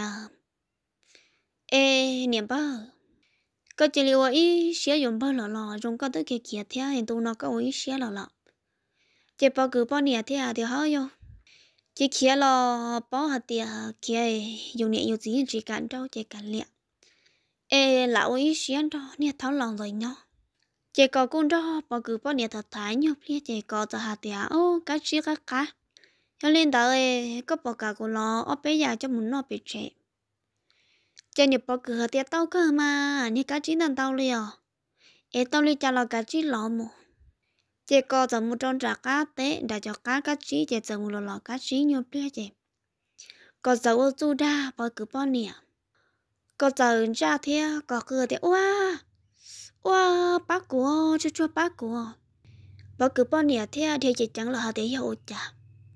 ê niệm bao có chỉ liệu ý xé dùng bao lọ lọ dùng có tới kia kia thế hiện tụ nó có ý xé lọ lọ chỉ bao cứ bao nhiêu thế à thì hơi vô chỉ kia lọ bao hạt tiền kia dùng nhẹ dùng gì chỉ cản đâu chỉ cản liệt ê lão ý xé đâu nè tháo lòng rồi nhau chỉ có con đó bao cứ bao nhiêu thật thái nhau kia chỉ có giờ hạt tiền ô cá xé cá cá cho nên tới có bao cả con lọ ở bây giờ cho muốn nó bị chết cho nhập bỏ cửa tiệt tao cơ mà như cá chín đàn tao liều ê tao li cho là cá chín lọ mù Chị có giờ một trong trả cá tế đã cho cá cá trí chị giờ một lò lò cá trí nhiều bia chị. Có giờ ô du đa bao cứ bao nè. Có giờ ra thế có cửa thì oa oa bác của chú chú bác của. Bao cứ bao nè thế thì chị chẳng là họ để hiểu chả.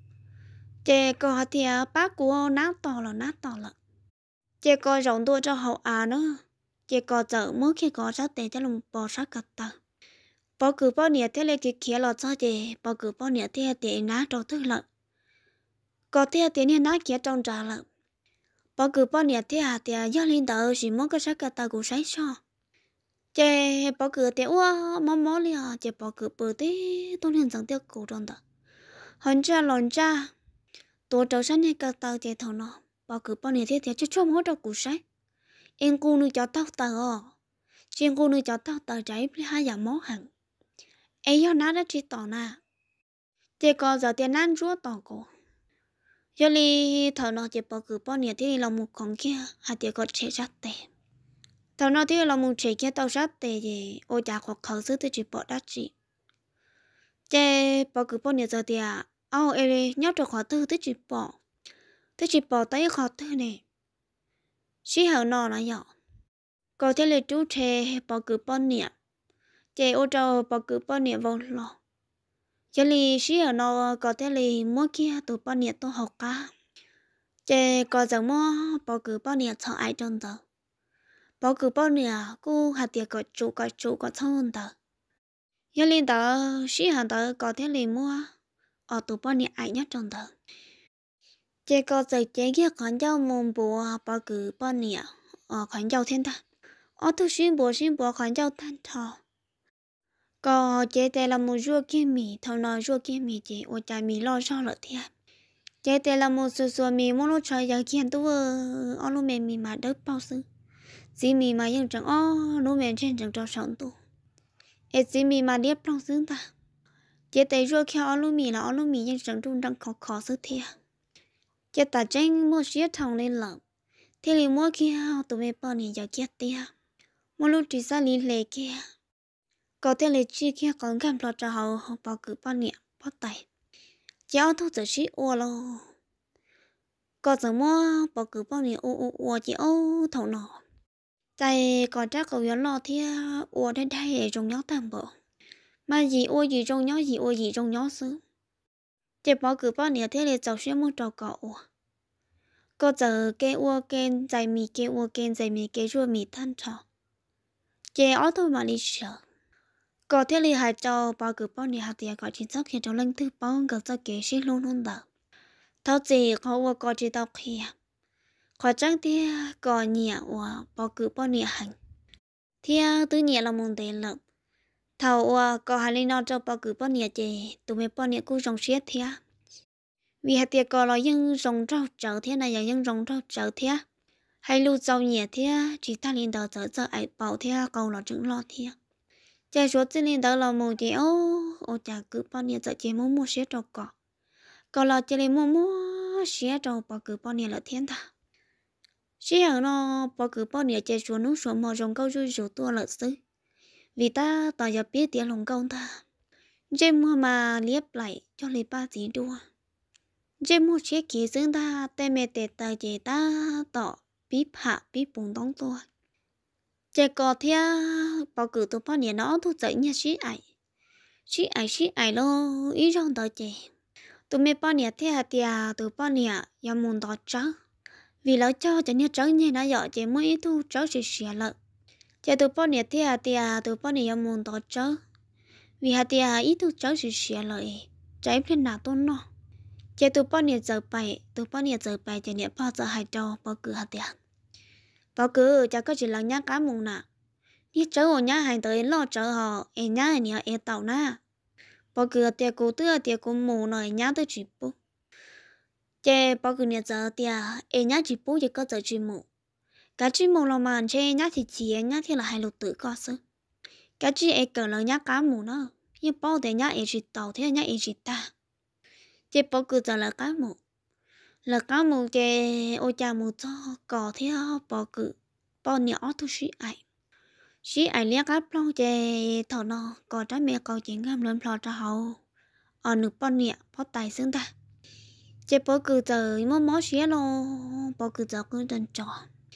Chị có thì bác của nát to là nát to là. Chị có rộng đua cho hậu à nữa. Chị có giờ mới khi có ra tế cho lòng bò sát cật tờ. Bao cứ bao nhiêu thế này thì kia là cho chị, bao cứ bao nhiêu thế thì ná trong thức lợn. Có thế thì nên ná kia trong trà lợn. Bao cứ bao nhiêu thế à thì do linh đạo chỉ muốn cái sắc ta cũng sai cho. Chị bao cứ thế ua mò mò liền, chị bao cứ bự thế tôi nên chẳng tiếc cổ trong đó. Hơn cha lòn cha, tôi trâu sáng nay cả tàu chị thằng nó, bao cứ bao nhiêu thế thì cho mỗi đâu cũng sai. Em cô nuôi cho tao tao, chị cô nuôi cho tao tao trái hai giờ máu hẳn. Ấy do ná đã chỉ tỏ nà. Chị có giờ tiền ăn chúa tỏ cổ. Giờ li thở nó chỉ bỏ cứ bỏ nhiệt thì là một con kia. Hà chị có chế rát tệ. Thở nó thì là một chế kia tao rát tệ thì ôi chả có khẩu sư thì chỉ bỏ đắt chị. Chị bỏ cứ bỏ nhiệt giờ thì à. Ồ ê nhóc cho khó tư thì chỉ bỏ. Thì chỉ bỏ tay khó tư này. Chỉ hở nó là nhỏ. Có thể là chú chế bỏ cứ bỏ nhiệt. Chị ô trâu bỏ cứ bỏ nhiệt vào lò. Giờ li xí ở nó có thể li mua kia tụ bao nhiêu tôi học cả. Chị có giờ mua bao cứ bao nhiêu cho ai trong đó. Bao cứ bao nhiêu cô hạt tiền có chủ có chủ có thôn đó. Giờ li đó xí hàng đó có thể li mua ở tụ bao nhiêu ai nhất trong đó. Chị có giờ chị kia khoản giao môn bùa bao cứ bao nhiêu ở khoản giao thiên ta. Ở tu xuyên bùa xuyên bùa khoản giao thanh thọ. Có chế tê là một ruột kia mì, thầu nói ruột kia mì chị, ôi chà mì lo cho lỡ thiệt. Chế tê là một số số mì muốn nó chơi giờ kia tôi ở lúc mẹ mì mà đớp bao sư. Dì mì mà nhưng chẳng ó lúc mẹ trên chẳng cho sống tôi. Ê dì mì mà điếp lòng xứng ta. Chế tê ruột kia ở lúc mì là ở lúc mì nhưng chẳng trung chẳng khó khó sư thiệt. Chế tà tranh mua xía thòng lên lợm. Thế thì mua kia tụi mẹ bao nhiêu giờ kia tiệt. Một lúc chỉ ra lý lệ kia. Có thể là chi kia còn cảm lo cho họ họ bảo cứ bao nhiêu bắt tay. Cháu thu tự sĩ ô lô. Có giờ mua bảo cứ bao nhiêu ô ô ô chị ô thầu nọ. Tại còn chắc cậu yếu lo thì ô đến đây để trong nhó tạm bộ. Mà gì ô gì trong nhó gì ô gì trong nhó xứ. Chị bảo cứ bao nhiêu thế là cháu sẽ mua trò cậu. Có giờ cái ô kênh dày mì cái ô kênh dày mì cái rùa mì than trò. Chị ở thôi mà đi sợ. Có thể là hai cháu bao cứ bao nhiêu hạt tiền có chính xác hiện trong lưng thứ bao ngờ cho kế sĩ luôn luôn đó. Tháo gì có qua có chỉ đọc kia. Khó chẳng thì có nhiều và bao cứ bao nhiêu hành. Thì tự nhiên là mong đề lợm. Thảo có hai linh nó cho bao cứ bao nhiêu chị tụi mình bao nhiêu cũng rong xiết thế. Vì hạt tiền có là những rong rau trở thế này là những rong rau trở thế. Hay lưu giàu nhẹ thế chỉ ta linh đó trở trở ấy bảo thế cầu là chứng lo thế. Chạy số trên lên đó là một chị ô ô chả cứ bao nhiêu giờ chị muốn mua xe trâu cỏ. Còn là chị lấy mua mua xe trâu bao cứ bao nhiêu là thiên ta. Xe ở nó bao cứ bao nhiêu chạy số nước số mò rồng câu rui số tua là xứ. Vì ta tỏ giờ biết tiếng lòng câu ta. Chị mua mà liếp lại cho lấy ba tí đua. Chị mua xe kỹ xứng ta tên mẹ tệ tài chị ta tỏ bíp hạ bíp bùng đóng tua. Chị có thia bao cứ tụi bao nhiêu nó thu dậy nha sĩ ải. Sĩ ải sĩ ải lô ý rong đó chị. Tụi mẹ bao nhiêu thia thia tụi bao nhiêu ya muốn đó cháu. Vì lỡ cho cho nha cháu nha nó dọ chị mới ý thu cháu sẽ xỉa lợ. Chị tụi bao nhiêu thia thia tụi bao nhiêu ya muốn đó cháu. Vì hạt thia ý thu cháu sẽ xỉa lợi. Cháy lên nào tôn nó. Chị tụi bao nhiêu giờ bài tụi bao nhiêu giờ bài chị nhẹ bao giờ hai trò bao cứ hạt thia. Bao cứ chắc có chỉ là nhá cá mùng nè. Đi chớ ở nhá hành tới lo chớ họ em nhá anh nhá em tàu na. Bao cứ tiệt cô tưa tiệt cô mù này nhá tới chỉ bố. Chê bao cứ nhá giờ tiệt em nhá chỉ bố chỉ có giờ chỉ mù. Cái chỉ mù là mà chê nhá thì chỉ em nhá thì là hai lục tử có sự. Cái chỉ em cỡ là nhá cá mù nó. Nhưng bao để nhá em chỉ tàu thế nhá em chỉ ta. Chê bao cứ giờ là cá mù. Là cá mù chê ô cha mù cho cỏ thế bao cứ bao nhiêu ó thu sĩ ai. xí ai liếc gấp lo chè thọ nó có trái mẹ có chuyện ngam lớn lo cho hậu ở nước bọn nhẹ có tài xứng ta chè bỏ cứ giờ mò mò xía lo bỏ cứ giờ cứ đần trò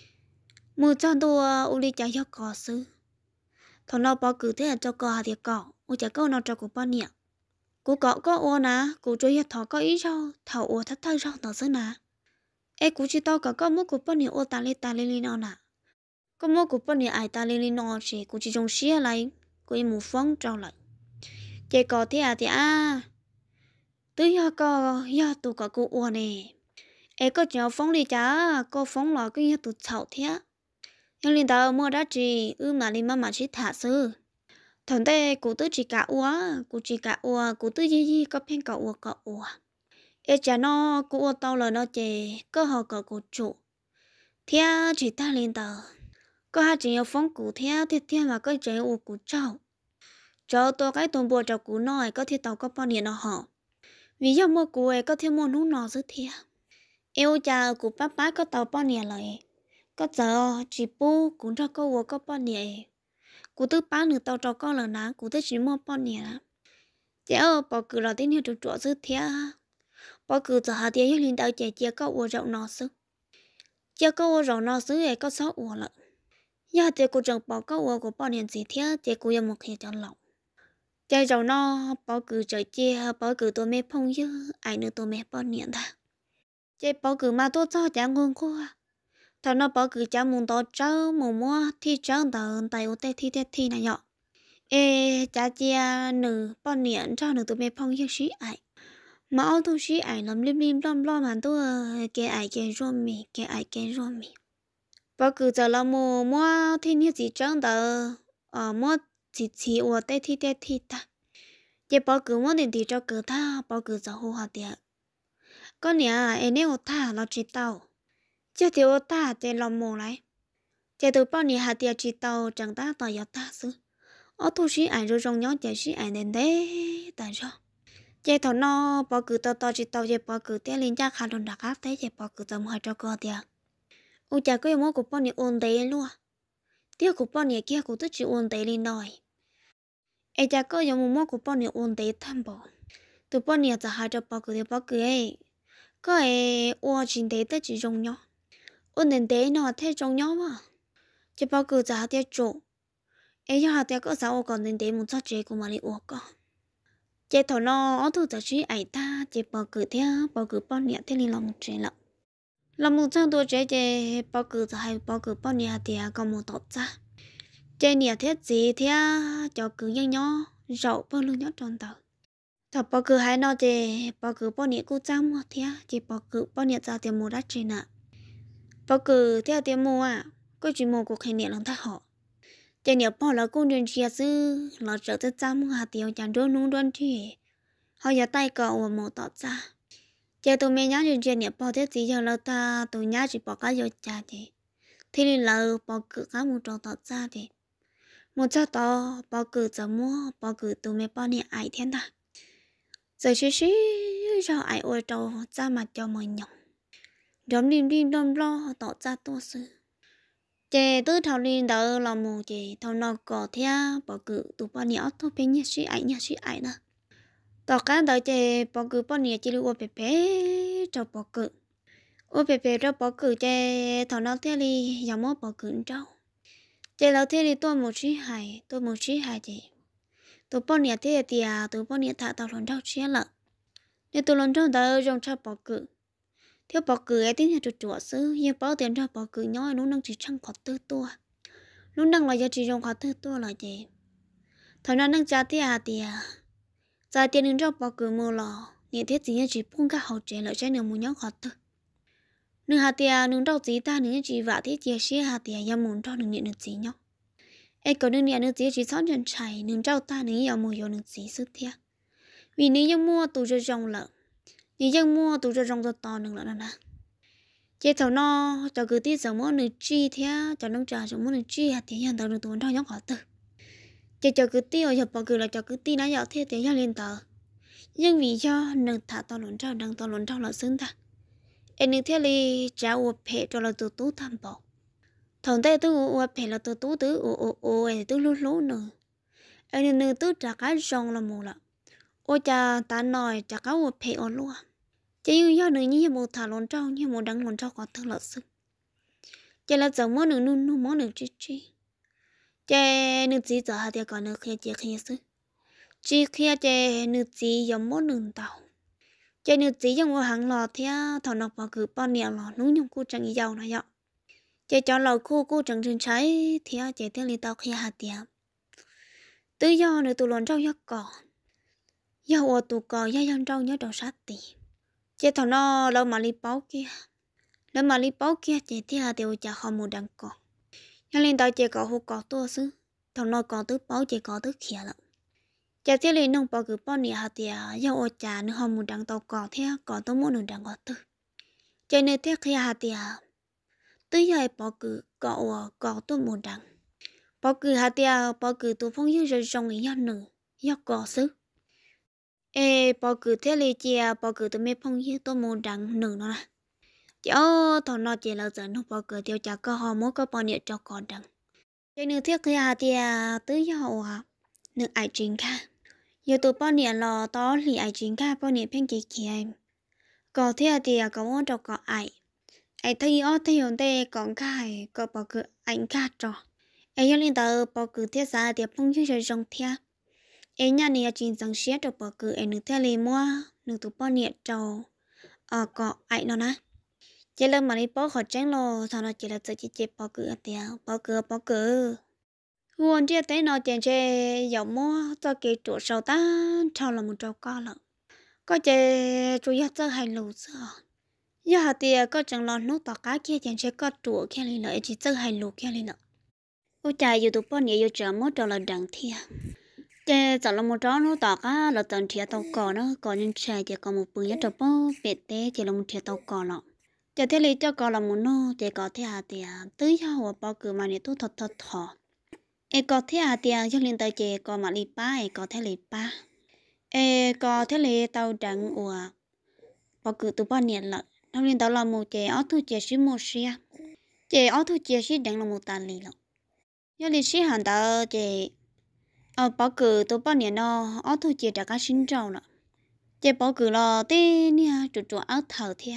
mùa cho tôi u đi chạy cho cò sư thọ nó bỏ cứ thế cho cò thì cò u chả có nó cho của bọn nhẹ cú cọ có ô nà cú chơi hết thọ có ý sao thọ ô thắt thắt sao thọ xứ nà ê cú chỉ tao có có mua của bọn nhẹ ô ta lên ta lên lên nó nà có mua của bọn nhẹ ai ta lên lên nó chỉ cú chỉ trồng xía lại cú im một phong trao lại chạy cò thế à thì à từ giờ có giờ tụ có cụ uo nè ấy có cháu phóng đi chả có phóng là cái giờ tụ chậu thế nhưng linh tao mua đã chỉ ư mà linh mà mà chỉ thả sư thằng tê cụ tư chỉ cả uo cụ chỉ cả uo cụ tư gì gì có phen cả uo cả uo ấy chả nó cụ uo tao là nó chè có họ cả cụ chủ thế chỉ ta linh tao có hai chỉ phóng cụ thế thế thế mà có chơi uo cụ cháu cháu tôi cái tuần bùa cháu cụ nói có thể tao có bao nhiêu nó họ vì do mua cụ ấy có thêm mua nút nọ rất thiệt yêu cha của bác bác có tàu bao nhiêu lại có giờ chỉ bu cũng cho cô có bao nhiêu cụ tư bán được tàu cho con là ná cụ tư chỉ mua bao nhiêu chứ bỏ cứ là tiếng hiệu chuột rất thiệt bỏ cứ giờ hạt tiền linh tàu chạy chia có uo rộng nọ sức chia có uo rộng nọ sức ấy có sáu uo lận giờ thì cụ chẳng bỏ có uo của bao nhiêu gì thiệt thì cụ yêu một hệ cho lòng chạy rộng nọ bỏ cứ chạy chia bỏ cứ tôi mẹ phong chứ ai nữa tôi mẹ bao nhiêu ta chế bỏ cứ mà tôi cho chẳng ngon quá thằng nó bỏ cứ chẳng muốn tao trâu mù mua thì chẳng tao tại ô tê thi tê thi này nhọ ê cha chia nữ bao nhiêu cho nữ tụi mẹ phong như xí ai mà ô tôi xí ai lắm lim lim lom lom mà tôi kẻ ai kẻ rô mì kẻ ai kẻ rô mì bỏ cứ giờ là mù mua thì như gì chẳng tao ờ mua chỉ chỉ ô tê thi tê thi ta chế bỏ cứ mua tiền thì cho cứ tha bỏ cứ giờ hô hạt tiền con nhà em nếu ta nó chỉ tàu chứ thiếu ta thì lòng mồ lại chỉ từ bao nhiêu hạt tiền chỉ tàu chẳng ta tàu yếu ta xứ ở thu sĩ ảnh rồi trong nhóm chỉ sĩ ảnh đến đấy tại sao chỉ thằng nó bao cứ tàu tàu chỉ tàu chỉ bao cứ tiền liên chắc khá đơn đặc áp thế chỉ bao cứ tầm hai cho cơ tiền ôi chả có mua của bao nhiêu ôn đấy luôn tiếc của bao nhiêu kia của tôi chỉ ôn đấy lên nói em chả có dùng mua của bao nhiêu ôn đấy tham bảo từ bao nhiêu giờ hai cho bao cứ thì bao cứ ấy có ai uo chính tế tới chỉ dùng nhau ôn đến tế nó thế dùng nhau mà chỉ bao cứ giá tiền chủ ấy giờ tiền có sao còn đến tế muốn cho chế của mà đi uo có chế thằng nó ở thu giờ chỉ ai ta chỉ bao cứ thế bao cứ bao nhiêu thế liền lòng chế lắm làm một trăm đô chế chế bao cứ giờ hay bao cứ bao nhiêu tiền còn một tọt ra chế nhiều thế gì thế cho cứ nhau nhau rậu bao lưng nhau tròn tờ thằng bao cứ hay nói thì bao cứ bao nhiêu cũng chăm mà thế chỉ bao cứ bao nhiêu ra tiền mua đắt trên ạ bao cứ theo tiền mua à có chuyện mua của khách niệm lần thắc họ chỉ nhiều bao là công nhân chia sư là trở tới chăm hạt tiền chẳng đôi nung đoan chi họ giờ tay cậu một tọt ra chỉ tụi mình nhớ chuyện chuyện nhiều bao thế gì giờ là ta tụi nhớ chỉ bao cái giờ trả thì thì là bao cứ cái một trò tọt ra thì một chỗ to bao cứ giờ mua bao cứ tụi mình bao nhiêu ai thiên ta giờ xí xí cho ai ôi trâu ra mặt cho mọi nhộng đom lim lim đom lo tỏ ra to sư chè tư thảo linh đỡ làm mù chè thảo nó có theo bỏ cử tụ bao nhiêu thôi bên nhà xí ai nhà xí ai nè tỏ cá đỡ chè bỏ cử bao nhiêu chỉ lưu ô bể bể cho bỏ cử ô bể bể cho bỏ cử chè thảo nó theo đi giống mốt bỏ cử trâu chè lâu theo đi tôi một xí hài tôi một xí hài chè tụi bọn nhà thế thì à tụi bọn nhà thả tàu lần đầu chia lợ nếu tụi lần đầu đã dùng cho bỏ cử theo bỏ cử ấy tính là chuột chuột xứ nhưng bỏ tiền cho bỏ cử nhỏ nó đang chỉ trăng khó tư tua nó đang là giờ chỉ dùng khó tư tua là gì thằng nó đang trả tiền à thì à trả tiền đến cho bỏ cử mua lò nhà thế thì chỉ buông cả hậu trẻ lại trái nửa một nhóm khó tư nửa hạt tiền nửa đâu gì ta nửa chỉ vạ thế chia sẻ hạt tiền giờ muốn cho nửa nhận được gì nhau ai có nương nhà nương gì chỉ sống chân chảy nương trâu ta nương yêu mua yêu nương gì sức thiệt vì nương dân mua tụ cho rong lợ nương dân mua tụ cho rong cho to nương lợ nè chế thầu no cho cứ tí giờ mua nương chi thiệt cho nương trà cho mua nương chi hạt thì hiện tàu nương tụ thao nhóc họ tử chế cho cứ tí ở nhập bỏ cứ là cho cứ tí nãy giờ thiệt thì giờ lên tờ nhưng vì cho nương thả to lộn trâu đang to lộn trâu là xứng ta em nương thiệt li trả uổng phê cho là tụ tú tham bảo thằng tê tôi u phải là tôi tú tứ u u u tôi lú lú nữa em nên tôi trả cái rong là mù là ôi cha ta nói trả cái u phải ở luôn chỉ yêu nhau nữa như một thằng lon trâu như một đằng lon trâu có thật là sức chỉ là giờ món nữa nu nu món nữa chi chi chỉ nữa chỉ giờ hai đứa còn nữa kia chỉ kia sức chỉ kia chỉ nữa chỉ giống món nữa tàu chỉ nữa chỉ giống một hàng lò thì thằng nó bảo cứ bao nhiêu lò núi nhung cô chẳng giàu này vậy chỉ cho lò cô cô chẳng chân trái thì chỉ theo lý tàu kia hạt tiền tự do nữa tụi lon trâu giấc cỏ giờ ở tụi cỏ giờ dân trâu nhớ đầu sát tì chỉ thằng nó lâu mà đi báo kia lâu mà đi báo kia chỉ thì hạt tiêu chả không một đằng cỏ nhà lên tàu chỉ có hút cỏ tua xứ thằng nó có tứ báo chỉ có tứ khía lắm chỉ thì lên nông bảo cứ bao nhiêu hạt tiền giờ ở chả nữa không một đằng tàu cỏ thế cỏ tao muốn một đằng cỏ tư chỉ nên thế khi hạt tiền tư giờ bảo cứ cỏ cỏ tôi một đằng bảo cứ hạt tiền bảo cứ tôi phong như rồi trong ý nhân nữa giờ cỏ xứ ê bảo cứ thế li chia bảo cứ tôi mấy phong như tôi một đằng nữa nó nè cho thằng nó chỉ là giờ nó bảo cứ tiêu chả có họ muốn có bao nhiêu cho con đằng cho nên thiết khi hạt tiền tứ giờ à nước ai chính cả giờ tôi bao nhiêu lò to thì ai chính cả bao nhiêu phen kia kia em có thế tiền có muốn cho có ai ai thấy ó thấy hồn tê còn cái có bảo cứ anh cả cho ai giờ lên tờ bảo cứ thiết giá tiền phong như rồi trong theo ai nhà này chính sang xé cho bảo cứ ai nước theo li mua nước tôi bao nhiêu cho ờ có ai nó nè chỉ là mà đi bảo họ tránh lo thằng nó chỉ là tự chỉ chỉ bảo cứ tiền bảo cứ bảo cứ nguồn chia tế nó chèn chè dầu mua cho cái chỗ sầu ta cho là một trâu con lợn có chè chủ yếu cho hai lù sữa giờ hạt tiền có chẳng lo nút tỏ cá kia chèn chè có chỗ kia lên lợi chỉ cho hai lù kia lên lợi ôi trời dù tụi bọn nhiều chờ mất cho là đằng thia chè chẳng là một trâu nút tỏ cá là tận thia tàu cò nó còn những chè chỉ còn một bữa nhất trâu bó bệt té chỉ là một thia tàu cò lọ chè thế lý cho cò là một nô chè có thế hạt tiền tới cho họ bao cứ mà để tôi thật thật thọ ê có thế à tiền cho liên tới chè có mà lì ba ê có thế lì ba ê có thế lì tàu trắng ủa bảo cứ tụi bọn nhiệt lợi nó liên tàu là một chè ớt thu chè xí một xia chè ớt thu chè xí đắng là một tàn lì lọ do lì xí hẳn tàu chè ờ bảo cứ tụi bọn nhiệt nó ớt thu chè trả cá xin trâu lọ chè bảo cứ lo tê nia chuột chuột ớt thở thia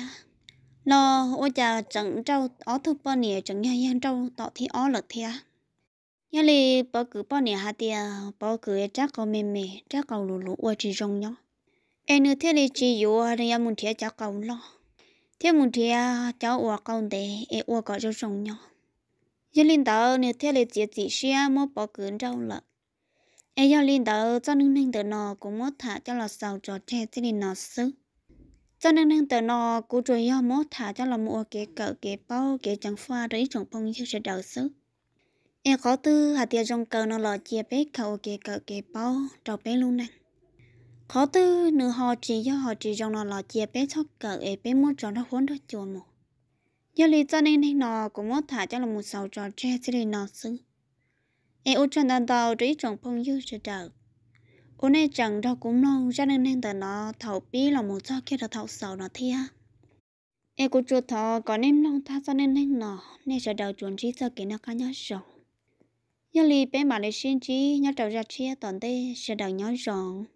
nó ôi chà chẳng trâu ớt thu bọn nhiệt chẳng nha nha trâu tọ thì ớt lợt thia nhà li bảo cứ bao nhiêu hạt tiền bảo cứ chắc có mềm mềm chắc có lù lù qua chỉ rong nhó em nữa thế li chỉ dụ hay là muốn thế chắc cầu lo thế muốn thế cháu qua cầu để em qua có cho rong nhó nhà linh đạo nữa thế li chỉ chỉ xia mua bảo cứ trâu lợ em nhà linh đạo cho nên nên từ nó cũng mất thả cho là sầu trò che thế li nó xứ cho nên nên từ nó cũng rồi do mất thả cho là mua cái cỡ cái bao cái chẳng pha đấy trong phong như sẽ đầu xứ em có tư hạt tiền trong cờ nó lọt chia bé khẩu kề cờ kề bao trâu bé luôn nè có tư nửa họ chỉ do họ chỉ trong nó lọt chia bé thóc cờ em bé muốn cho nó huấn đó chùa một giờ lý cho nên nên nó cũng muốn thả cho là một sầu trò tre sẽ đi nó xứ em út chân đàn tàu trí trong phong dư sẽ đợi ôn này chẳng đâu cũng non cho nên nên từ nó thầu bí là một cho kia là thầu sầu nó thia em cũng chuột thọ còn em non tha cho nên nên nó nên sẽ đợi chuẩn trí cho cái nó cá nhớ rộng giờ li bé mà lấy xin chí nhớ trâu ra chia toàn tê sẽ đợi nhớ rộng